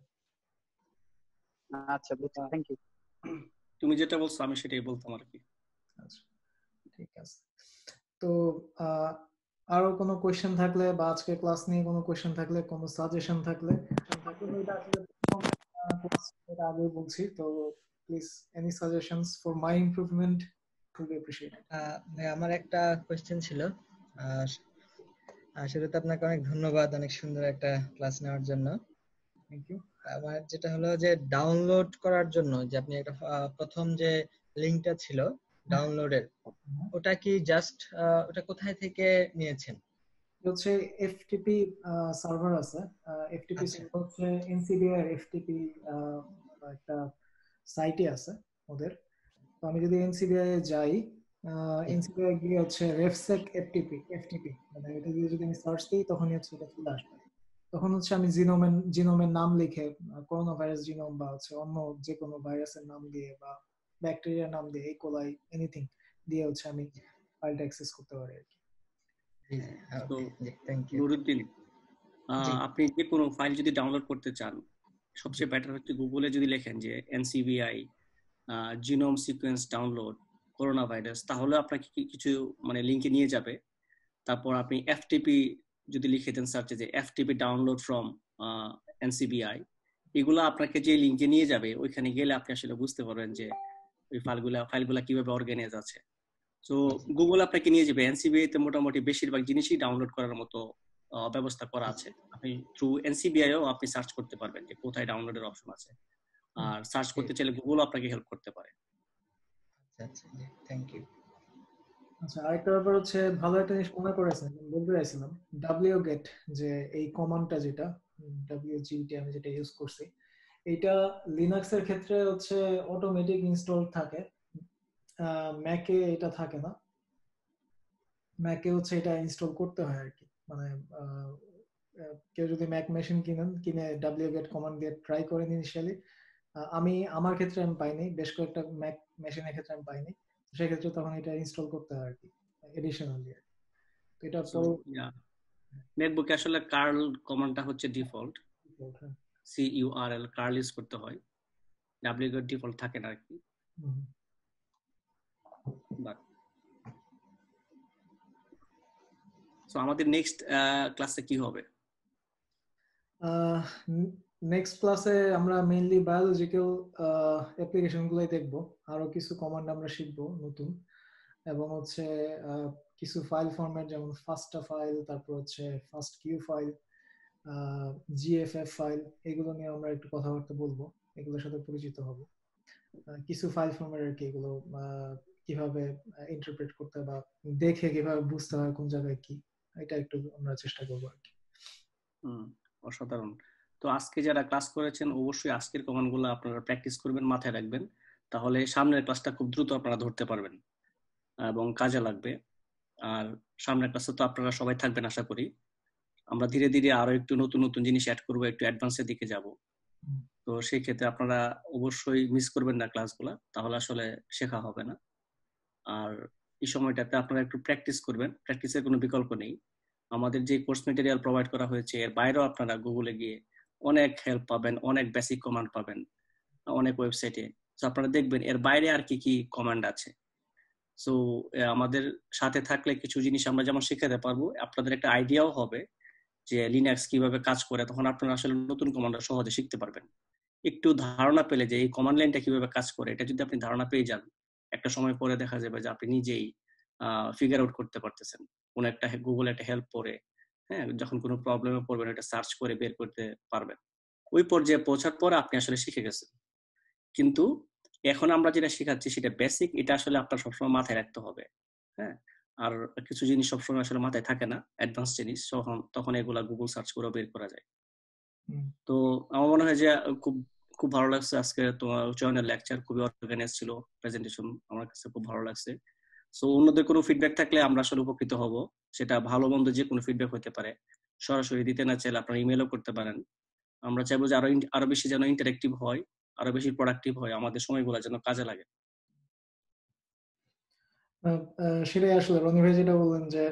S10: আচ্ছা, থ্যাংক ইউ।
S1: তুমি যেটা বলছো আমি সেটাই বলতাম আর কি।
S2: আচ্ছা ঠিক আছে। তো আরো কোনো কোয়েশ্চেন থাকলে বা আজকে ক্লাস নিয়ে কোনো কোয়েশ্চেন থাকলে, কোনো সাজেশন থাকলে, এটা আসলে এটা আগে বলছি, তো please any suggestions for my improvement will be appreciated.
S3: আমার একটা কোয়েশ্চেন ছিল, আর আসলে তো আপনাকে অনেক ধন্যবাদ অনেক সুন্দর একটা ক্লাস নেওয়ার জন্য।
S2: Thank you.
S3: আমার যেটা হলো যে ডাউনলোড করার জন্য যে আপনি একটা প্রথম যে লিংকটা ছিল ডাউনলোডের, ওটা কি জাস্ট ওটা কোথায় থেকে নিয়েছেন?
S2: হচ্ছে এফটিপি সার্ভার আছে, এফটিপি সার্ভার হচ্ছে এনসিবিআই এর এফটিপি একটা সাইটে আছে ওদের। তো আমি যদি এনসিবিআই এ যাই, এনসিবিআই গিয়ে হচ্ছে রেফসেক এফটিপি এফটিপি মানে এটা দিয়ে যদি আমি সার্চ দিই তখনই হচ্ছে এটা চলে আসবে। তখন হচ্ছে আমি জিনোমের জিনোমের নাম লিখে করোনা ভাইরাস জিনোম বা হচ্ছে অন্য যে কোনো ভাইরাসের নাম দিয়ে বা ব্যাকটেরিয়ার নাম দিয়ে ইকোলাই এনিথিং দিয়ে হচ্ছে আমি ফাইলটা অ্যাক্সেস করতে পারি আর কি।
S1: তো নুরুদ্দিন, আপনি যে কোনো ফাইল যদি ডাউনলোড করতে চান, সবচেয়ে বেটার হচ্ছে গুগলে যদি লেখেন যে NCBI genome sequence download corona virus, তাহলে আপনাকে কিছু মানে লিংকে নিয়ে যাবে। তারপর আপনি এফটিপি যদি লিখে দেন সার্চে যে এফটিপি ডাউনলোড ফ্রম এনসিবিআই, এগুলো আপনাকে যে লিংকে নিয়ে যাবে, ওইখানে গেলে আপনি আসলে বুঝতে পারবেন যে ওই ফাইলগুলা ফাইলগুলা কিভাবে অর্গানাইজ আছে। তো গুগল আপনাকে নিয়ে যাবে এনসিবিআই তে মোটামুটি বেশিরভাগ জিনিসই ডাউনলোড করার মতো ব্যবস্থা করা আছে। আপনি থ্রু এনসিবিআই ও আপনি সার্চ করতে পারবেন যে কোথায় ডাউনলোডের অপশন আছে, আর সার্চ করতে চাইলে গুগল আপনাকে হেল্প করতে পারে।
S3: আচ্ছা আচ্ছা, থ্যাংক ইউ।
S2: আচ্ছা, আরেকটা ব্যাপার হচ্ছে ভালো একটা জিনিস মনে করেছেন, বলতে চাইছিলাম ডাব্লিউ গেট যে এই কমান্ডটা যেটা ডাব্লিউজিটি আমি যেটা ইউজ করছি, এটা লিনাক্স এর ক্ষেত্রে হচ্ছে অটোমেটিক ইনস্টল থাকে, ম্যাকে এটা থাকে না। ম্যাকে হচ্ছে এটা ইনস্টল করতে হয় আর কি। মানে কেউ যদি ম্যাক মেশিন কিনেন, কিনে ডাব্লিউ গেট কমান্ড দিয়ে ট্রাই করেন ইনিশিয়ালি, আমি আমার ক্ষেত্রে আমি পাইনি, বেশ কয়েকটা ম্যাক মেশিনের ক্ষেত্রে আমি পাইনি, সেক্ষেত্রে তখন এটা ইনস্টল করতে হয় আর কি এডিশনালি। তো এটা তো
S1: নেটবুকে আসলে কার্ল কমান্ডটা হচ্ছে default, C U R L curl use করতে হয়, ডাব্লিউ গেট ডিফল্ট থাকে না আর কি। বাট সো আমাদের নেক্সট ক্লাসে কি হবে?
S2: নেক্সট ক্লাসে আমরা মেইনলি বায়োলজিক্যাল অ্যাপ্লিকেশন গুলোই দেখবো, আরো কিছু কমান্ড আমরা শিখবো নতুন, এবং হচ্ছে কিছু ফাইল ফরম্যাট যেমন ফাস্টা ফাইল, তারপর হচ্ছে fast Q file, GFF file, এগুলো নিয়ে আমরা একটু কথাবার্তা বলবো, এগুলোর সাথে পরিচিত হব। কিছু ফাইল ফরম্যাট আর কি, এগুলো কিভাবে ইন্টারপ্রেট করতে বা দেখে কিভাবে বুঝতে হয় কোন জায়গায় কি, এটা একটু আমরা চেষ্টা করবো আর কি।
S1: হুম, অসাধারণ। তো আজকে যারা ক্লাস করেছেন অবশ্যই আজকের কমান্ডগুলো আপনারা প্র্যাকটিস করবেন, মাথায় রাখবেন, তাহলে সামনের ক্লাসটা খুব দ্রুত আপনারা ধরতে পারবেন এবং কাজে লাগবে। আর সামনের ক্লাসে তো আপনারা সবাই থাকবেন আশা করি। আমরা ধীরে ধীরে আরো একটু নতুন নতুন জিনিস অ্যাড করবো, একটু অ্যাডভান্সের দিকে যাব। তো সেই ক্ষেত্রে আপনারা অবশ্যই মিস করবেন না ক্লাসগুলো, তাহলে আসলে শেখা হবে না। আর এই সময়টাতে আপনারা একটু প্র্যাকটিস করবেন, প্র্যাকটিসের কোনো বিকল্প নেই। আমাদের যে কোর্স মেটেরিয়াল প্রোভাইড করা হয়েছে এর বাইরেও আপনারা গুগলে গিয়ে অনেক হেল্প পাবেন, অনেক বেসিক কমান্ড পাবেন অনেক ওয়েবসাইটে। তো আপনারা দেখবেন এর বাইরে আর কি কি কমান্ড আছে। সো আমাদের সাথে থাকলে কিছু জিনিস আমরা যেমন শেখাতে পারবো, আপনাদের একটা আইডিয়াও হবে যে লিনাক্স কিভাবে কাজ করে, তখন আপনারা আসলে নতুন কমান্ড সহজে শিখতে পারবেন। একটু ধারণা পেলে যে এই কমান্ড লাইনটা কিভাবে কাজ করে, এটা যদি আপনি ধারণা পেয়ে যান, একটা সময় পরে দেখা যাবে যে আপনি নিজেই ফিগার আউট করতে পারতেছেন কোন একটা গুগল একটা হেল্প পরে, হ্যাঁ, যখন কোনো প্রবলেমে পড়বেন এটা সার্চ করে বের করতে পারবেন। ওই পর্যায়ে পৌঁছার পর আপনি আসলে শিখে গেছেন। কিন্তু এখন আমরা যেটা শেখাচ্ছি সেটা বেসিক, এটা আসলে আপনার সবসময় মাথায় রাখতে হবে। হ্যাঁ, আর কিছু জিনিস সবসময় আসলে মাথায় থাকে না, অ্যাডভান্স জিনিস, তখন তখন এগুলা গুগল সার্চ করে বের করা যায়। তো আমার মনে হয় যে খুব খুব ভালো লাগছে আজকে তোমার জয়েনের লেকচার, খুবই অর্গানাইজ ছিল, প্রেজেন্টেশন আমার কাছে খুব ভালো লাগছে। সো অন্যদের কোনো ফিডব্যাক থাকলে আমরা আসলে উপকৃত হব, সেটা ভালো মন্দ যে কোনো ফিডব্যাক হতে পারে। সরাসরি দিতে না চাইলে আপনারা ইমেলও করতে পারেন। আমরা চাইবো যে আরো আরো বেশি যেন ইন্টারেক্টিভ হয়, আরো বেশি প্রোডাক্টিভ হয়, আমাদের সময়গুলো যেন কাজে লাগে।
S2: সেটাই আসলে রনি ভাই যেটা বললেন যে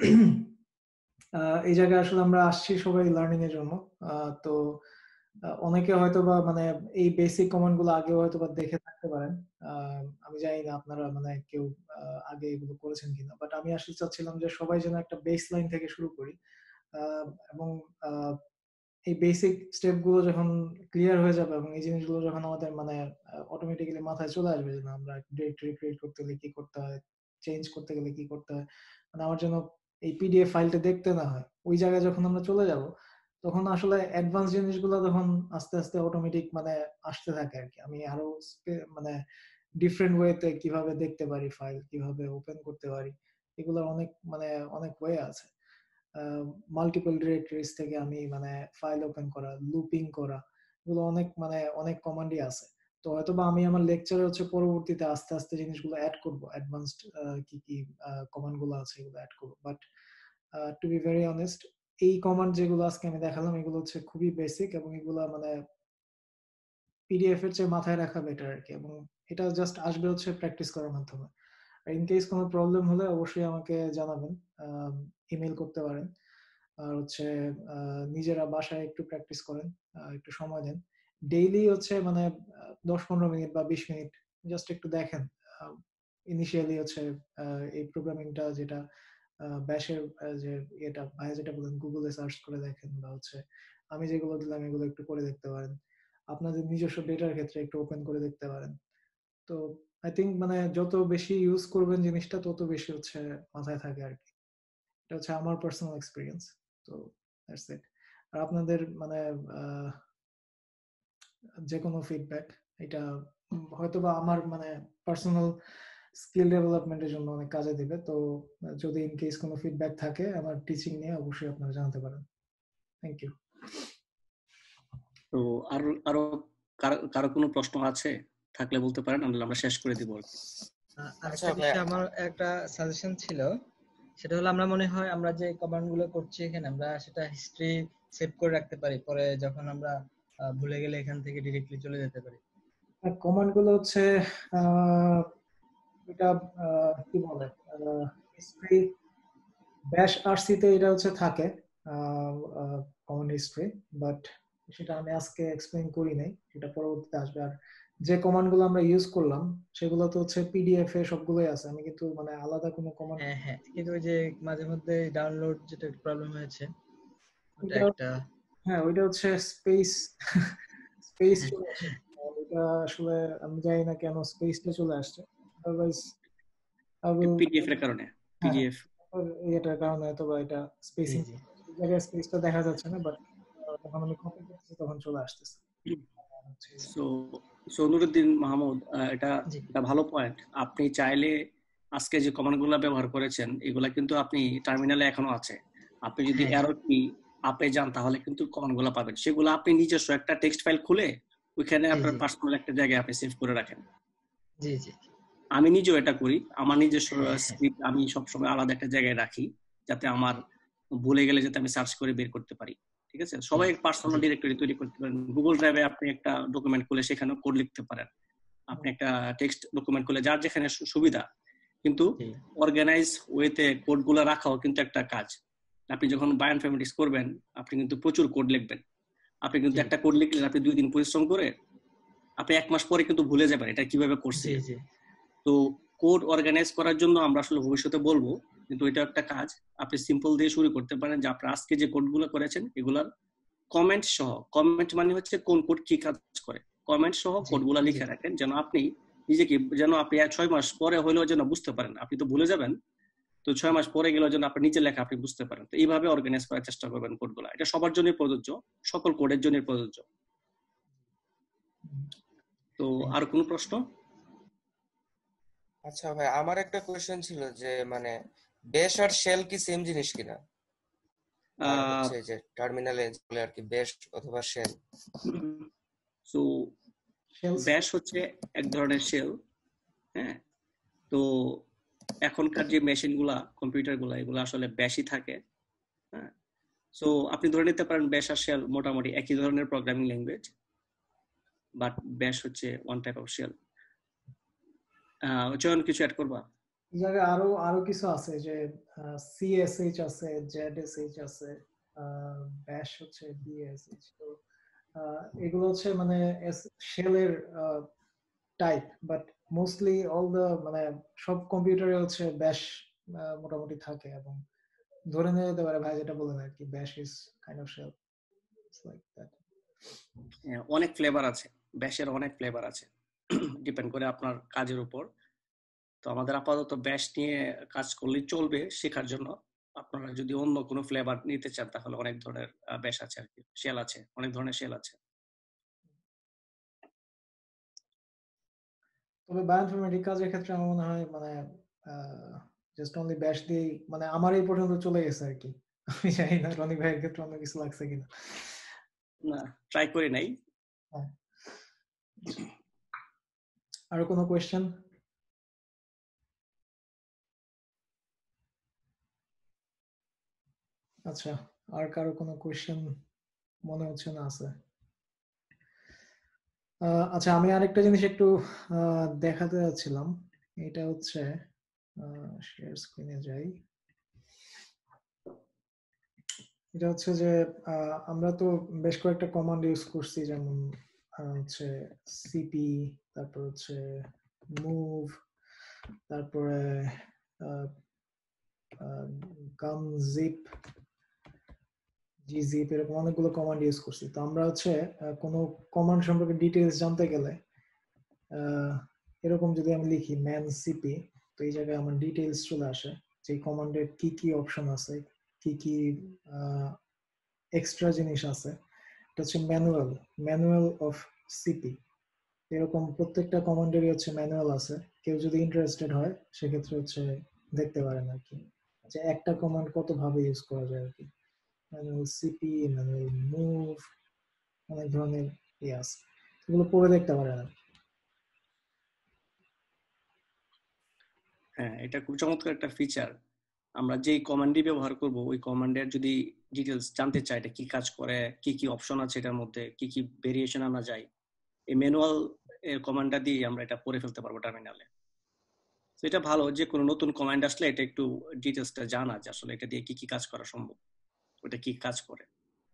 S2: এই জায়গায় আসলে আমরা আসছি সবাই লার্নিং এর জন্য। তো অনেকে হয়তো বা মানে এই বেসিক কমান্ড গুলো আগে হয়তো বা দেখে থাকতে পারেন, আমি জানি না আপনারা মানে কেউ আগে এগুলো করেছেন কিনা, বাট আমি আসলে চাচ্ছিলাম যে সবাই যেন একটা বেস লাইন থেকে শুরু করি এবং এই বেসিক স্টেপ গুলো যখন ক্লিয়ার হয়ে যাবে এবং এই জিনিসগুলো যখন আমাদের মানে অটোমেটিক্যালি মাথায় চলে আসবে যে আমরা ডিরেক্টরি ক্রিয়েট করতে গেলে কি করতে হয়, চেঞ্জ করতে গেলে কি করতে হয়, মানে আমার জন্য এই পিডিএফ ফাইলটা দেখতে না হয়, ওই জায়গায় যখন আমরা চলে যাব তখন আসলে অ্যাডভান্স জিনিসগুলো তখন আস্তে আস্তে অটোমেটিক মানে আসতে থাকে আর কি। আমি আরো মানে ডিফারেন্ট ওয়েতে কিভাবে দেখতে পারি ফাইল, কিভাবে ওপেন করতে পারি, এগুলো অনেক মানে অনেক ওয়ে আছে। মাল্টিপল ডিরেক্টরিজ থেকে আমি মানে ফাইল ওপেন করা, লুপিং করা, এগুলো অনেক মানে অনেক কমান্ডই আছে। তো হয়তো বা আমি আমার লেকচারে হচ্ছে পরবর্তীতে আস্তে আস্তে জিনিসগুলো অ্যাড করবো, অ্যাডভান্সড কি কি কমান্ড গুলো আছে এগুলো অ্যাড করবো। But to be very honest, এই কমান্ড যেগুলো আজকে আমি দেখালাম এগুলো হচ্ছে খুবই বেসিক এবং এগুলো মানে পিডিএফ এর চেয়ে মাথায় রাখা বেটার আর কি, এবং এটা জাস্ট আসবে হচ্ছে প্র্যাকটিস করার মাধ্যমে। ইন কেস কোনো প্রবলেম হলে অবশ্যই আমাকে জানাবেন, ইমেল করতে পারেন। আর হচ্ছে নিজেরা বাসায় একটু প্র্যাকটিস করেন, একটু সময় দেন, ডেইলি হচ্ছে মানে দশ পনেরো মিনিট বা বিশ মিনিট জাস্ট একটু দেখেন। ইনিশিয়ালি হচ্ছে এই প্রোগ্রামিংটা যেটা ব্যাশের যে এটা ভাইয়া যেটা বলেন গুগলে সার্চ করে দেখেন, বা হচ্ছে আমি যেগুলো দিলাম এগুলো একটু করে দেখতে পারেন। আপনাদের নিজস্ব ডেটার ক্ষেত্রে একটু ওপেন করে দেখতে পারেন। তো আই থিঙ্ক মানে যত বেশি ইউজ করবেন জিনিসটা তত বেশি হচ্ছে মাথায় থাকে আর কি। এটা হচ্ছে আমার পার্সোনাল এক্সপিরিয়েন্স। তো দ্যাটস ইট। আর আপনাদের মানে যে কোনো ফিডব্যাক, এটা হয়তোবা আমার মানে পার্সোনাল স্কিল ডেভেলপমেন্টের জন্য অনেক কাজে দিবে। তো যদি ইন কেস কোনো ফিডব্যাক থাকে আমার টিচিং নিয়ে, অবশ্যই আপনারা জানাতে পারেন। Thank you.
S1: তো আর আরো কারো কোনো প্রশ্ন আছে থাকলে বলতে পারেন, আমরা শেষ করে দিব।
S3: আচ্ছা, আমার একটা সাজেশন ছিল, সেটা হলো আমরা মনে হয় আমরা যে কমান্ড গুলো করছি এখানে আমরা সেটা হিস্ট্রি সেভ করে রাখতে পারি, পরে যখন আমরা ভুলে গেলে এখান থেকে ডিরেক্টলি চলে যেতে পারি।
S2: কমান্ড গুলো হচ্ছে এটা কি বলে হিস্ট্রি ব্যাশ আরসি তে এটা হচ্ছে থাকে কমান্ড হিস্ট্রি, বাট সেটা আমি আজকে এক্সপ্লেইন করি নাই, সেটা পরবর্তীতে আসবে। আর যে কমান্ড গুলো আমরা ইউজ করলাম সেগুলো তো হচ্ছে পিডিএফ এ সবগুলোই আছে, আমি কিন্তু মানে আলাদা কোনো কমান্ড
S3: হ্যাঁ হ্যাঁ কিন্তু ওই যে মাঝে মধ্যে ডাউনলোড যেটা প্রবলেম হয়েছে ওটা একটা,
S2: হ্যাঁ ওইটা হচ্ছে স্পেস স্পেস চলে আসে, ওটা আসলে আমি জানি না কেন স্পেসটা চলে আসছে। আদারওয়াইজ
S1: পিডিএফ এর কারণে পিডিএফ
S2: এটার কারণে হয়তো বা এটা স্পেসিং জায়গায় স্পেসটা দেখা যাচ্ছে না, বাট যখন আমি কপি করতেছি তখন চলে আসতেছে।
S1: সো সো নুরুদ্দিন মাহমুদ, এটা এটা ভালো পয়েন্ট। আপনি চাইলে আজকে যে কমান্ডগুলো ব্যবহার করেছেন এগুলা কিন্তু আপনি টার্মিনালে এখনো আছে, আপনি যদি অ্যারো কি আপে যান তাহলে কিন্তু কমেন্ট গুলো পাবেন, সেগুলো আপনি নিজস্ব একটা টেক্সট ফাইল খুলে ওইখানে
S3: জি,
S1: আপনার
S3: জি।
S1: পার্সোনাল একটা জায়গায় আপনি সেভ করে রাখেন।
S3: জি জি
S1: আমি নিজেও এটা করি, আমার নিজস্ব স্ক্রিপ্ট আমি সবসময় আলাদা একটা জায়গায় রাখি যাতে আমার ভুলে গেলে যাতে আমি সার্চ করে বের করতে পারি। ঠিক আছে, সবাই পার্সোনাল
S3: জি।
S1: ডিরেক্টরি তৈরি করতে পারেন। গুগল ড্রাইভে আপনি একটা ডকুমেন্ট খুলে সেখানে কোড লিখতে পারেন, আপনি একটা টেক্সট ডকুমেন্ট খুলে যার যেখানে সু- সুবিধা, কিন্তু
S3: জি
S1: অর্গানাইজ ওয়েতে কোডগুলো রাখাও কিন্তু একটা কাজ। আপনি যখন বায়োইনফরমেটিক্স করবেন আপনি কিন্তু প্রচুর কোড লিখবেন, আপনি কিন্তু
S3: জি
S1: একটা কোড লিখলেন আপনি দুই দিন পরিশ্রম করে আপনি এক মাস পরে কিন্তু ভুলে যাবেন এটা কিভাবে করছে।
S3: জি জি
S1: তো কোড অর্গানাইজ করার জন্য আমরা আসলে ভবিষ্যতে বলবো, কিন্তু এটা একটা কাজ আপনি সিম্পল দিয়ে শুরু করতে পারেন যে আপনার আজকে যে কোডগুলো করেছেন এগুলার কমেন্ট সহ, কমেন্ট মানে হচ্ছে কোন কোড কি কাজ করে, কমেন্ট সহ
S3: জি
S1: কোডগুলো
S3: জি
S1: লিখে রাখেন যেন আপনি নিজেকে যেন আপনি এক ছয় মাস পরে হলেও যেন বুঝতে পারেন, আপনি তো ভুলে যাবেন, তো ছয় মাস পরে গেলেও যেন আপনার নিজের লেখা আপনি বুঝতে পারেন। তো এইভাবে অর্গানাইজ করার চেষ্টা করবেন কোডগুলো, এটা সবার জন্য প্রযোজ্য, সকল কোডের জন্য প্রযোজ্য। তো আর কোনো প্রশ্ন?
S12: আচ্ছা ভাই, আমার একটা কোয়েশ্চেন ছিল যে মানে বেশ আর শেল কি সেম জিনিস কিনা, আর
S1: আহ
S12: হচ্ছে যে টার্মিনালে বলে আর কি বেশ অথবা শেল।
S1: সো
S2: Shells
S1: ব্যাশ হচ্ছে এক ধরনের শেল। হ্যাঁ, তো এখনকার যে মেশিন গুলা কম্পিউটার গুলা এগুলো আসলে ব্যাশই থাকে। হ্যাঁ, সো আপনি ধরে নিতে পারেন ব্যাশ আর শেল মোটামুটি একই ধরনের প্রোগ্রামিং ল্যাঙ্গুয়েজ, বাট ব্যাশ হচ্ছে ওয়ান টাইপ অফ শেল। চয়ন কিছু অ্যাড করবা?
S2: এই জায়গায় আরো আরো কিছু আছে যে সিএসএইচ আছে, জেডএসএইচ আছে, ব্যাশ হচ্ছে বিএসএইচ। তো আহ, এগুলো হচ্ছে মানে শেলের type, but mostly all the মানে সব কম্পিউটারে হচ্ছে ব্যাশ মোটামুটি থাকে, এবং ধরে নিয়ে যেতে পারে ভাই যেটা বলেন আর কি, bash is kind of shell, it's like that.
S1: হ্যাঁ, অনেক ফ্লেভার আছে, ব্যাশের অনেক ফ্লেভার আছে, ডিপেন্ড করে আপনার কাজের উপর। তো আমাদের আপাতত ব্যাশ নিয়ে কাজ করলেই চলবে শেখার জন্য। আপনারা যদি অন্য কোনো ফ্লেভার নিতে চান তাহলে অনেক ধরনের ব্যাশ আছে আর কি, শেল আছে, অনেক ধরনের শেল আছে।
S2: তবে বায়োইনফরমেটিক কাজের ক্ষেত্রে আমার মনে হয় মানে জাস্ট অনলি ব্যাশ দিয়ে মানে আমার এই পর্যন্ত চলে গেছে আর কি। আমি জানি না রনি ভাইয়ের ক্ষেত্রে অন্য কিছু লাগছে কিনা।
S1: না, ট্রাই করি নাই।
S2: হ্যাঁ। আরো কোনো কোয়েশ্চেন? আচ্ছা, আর কারো কোনো কোয়েশ্চেন মনে হচ্ছে না আছে? আহ, আচ্ছা, আমি আরেকটা জিনিস একটু আহ, দেখাতে যাচ্ছিলাম। এটা হচ্ছে শেয়ার স্ক্রিনে যাই। এটা হচ্ছে যে আহ, আমরা তো বেশ কয়েকটা কমান্ড ইউজ করছি, যেমন আহ, হচ্ছে সিপি, তারপর হচ্ছে মুভ, তারপরে গামজিপ, জিজিপ, এরকম অনেকগুলো কমান্ড ইউজ করছি। তো আমরা হচ্ছে আহ, কোনো কমান্ড সম্পর্কে ডিটেইলস জানতে গেলে আহ, এরকম যদি আমি লিখি ম্যান সিপি, তো এই জায়গায় আমার ডিটেইলস চলে আসে যে কমান্ডের কি কি অপশন আছে, কি কি এক্সট্রা জিনিস আছে। এটা হচ্ছে ম্যানুয়াল, ম্যানুয়াল অফ সিপি। এরকম প্রত্যেকটা কমান্ডেরই হচ্ছে ম্যানুয়াল আছে, কেউ যদি ইন্টারেস্টেড হয় সেক্ষেত্রে হচ্ছে দেখতে পারেন আর কি, যে একটা কমান্ড কত ভাবে ইউজ করা যায় আর কি। ম্যানুয়াল সিপি, ম্যানুয়াল মুভ, অনেক ধরনের ইয়ে আছে, এগুলো পড়ে দেখতে পারেন আর কি।
S1: হ্যাঁ, এটা খুব চমৎকার একটা ফিচার। আমরা যেই কমান্ডই ব্যবহার করব ওই কমান্ডের যদি ডিটেলস জানতে চাই এটা কি কাজ করে, কি কি অপশন আছে এটার মধ্যে, কি কি ভেরিয়েশন আনা যায়, এই ম্যানুয়াল এর কমান্ডটা দিয়ে আমরা এটা পড়ে ফেলতে পারবো টার্মিনালে। তো এটা ভালো যে কোনো নতুন কমান্ড আসলে এটা একটু ডিটেলসটা জানা যে আসলে এটা দিয়ে কি কি কাজ করা সম্ভব, ওটা কি কাজ করে।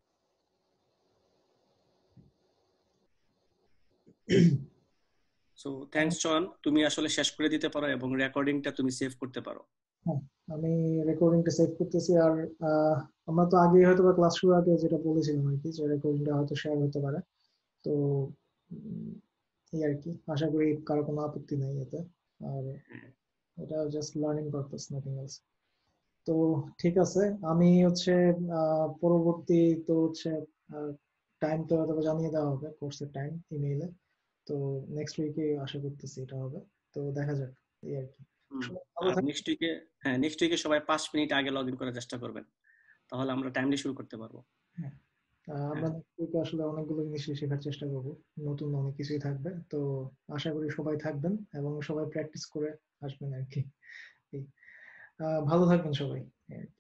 S1: সো থ্যাঙ্কস চয়ন, তুমি আসলে শেষ করে দিতে পারো এবং রেকর্ডিংটা তুমি সেভ করতে পারো।
S2: হ্যাঁ, আমি রেকর্ডিংটা সেভ করতেছি। আর আহ, আমরা তো আগে হয়তো বা ক্লাস শুরুর আগে যেটা বলেছিলাম আর কি, যে রেকর্ডিংটা হয়তো শেয়ার হতে পারে। তো উম, এই আর কি, আশা করি কারো কোনো আপত্তি নাই এতে। আর এটা just learning purpose, nothing else. তো ঠিক আছে, আমি হচ্ছে আহ, পরবর্তী তো হচ্ছে টাইম তো হয়তো বা জানিয়ে দেওয়া হবে, কোর্সের টাইম ইমেইলে। তো নেক্সট উইকে আশা করতেছি এটা হবে। তো দেখা যাক, এই আর কি। সবাই ভালো
S1: আর
S2: থাকবেন।
S1: নেক্সট উইকে, হ্যাঁ নেক্সট উইকে সবাই পাঁচ মিনিট আগে লগ ইন করার চেষ্টা করবেন। তাহলে আমরা টাইমলি শুরু করতে পারবো।
S2: হ্যাঁ, আহ, আমরা next week এ আসলে অনেকগুলো জিনিসই শেখার চেষ্টা করব, নতুন অনেক কিছুই থাকবে। তো আশা করি সবাই থাকবেন এবং সবাই প্র্যাকটিস করে আসবেন আর কি। এই, আহ, ভালো থাকবেন সবাই।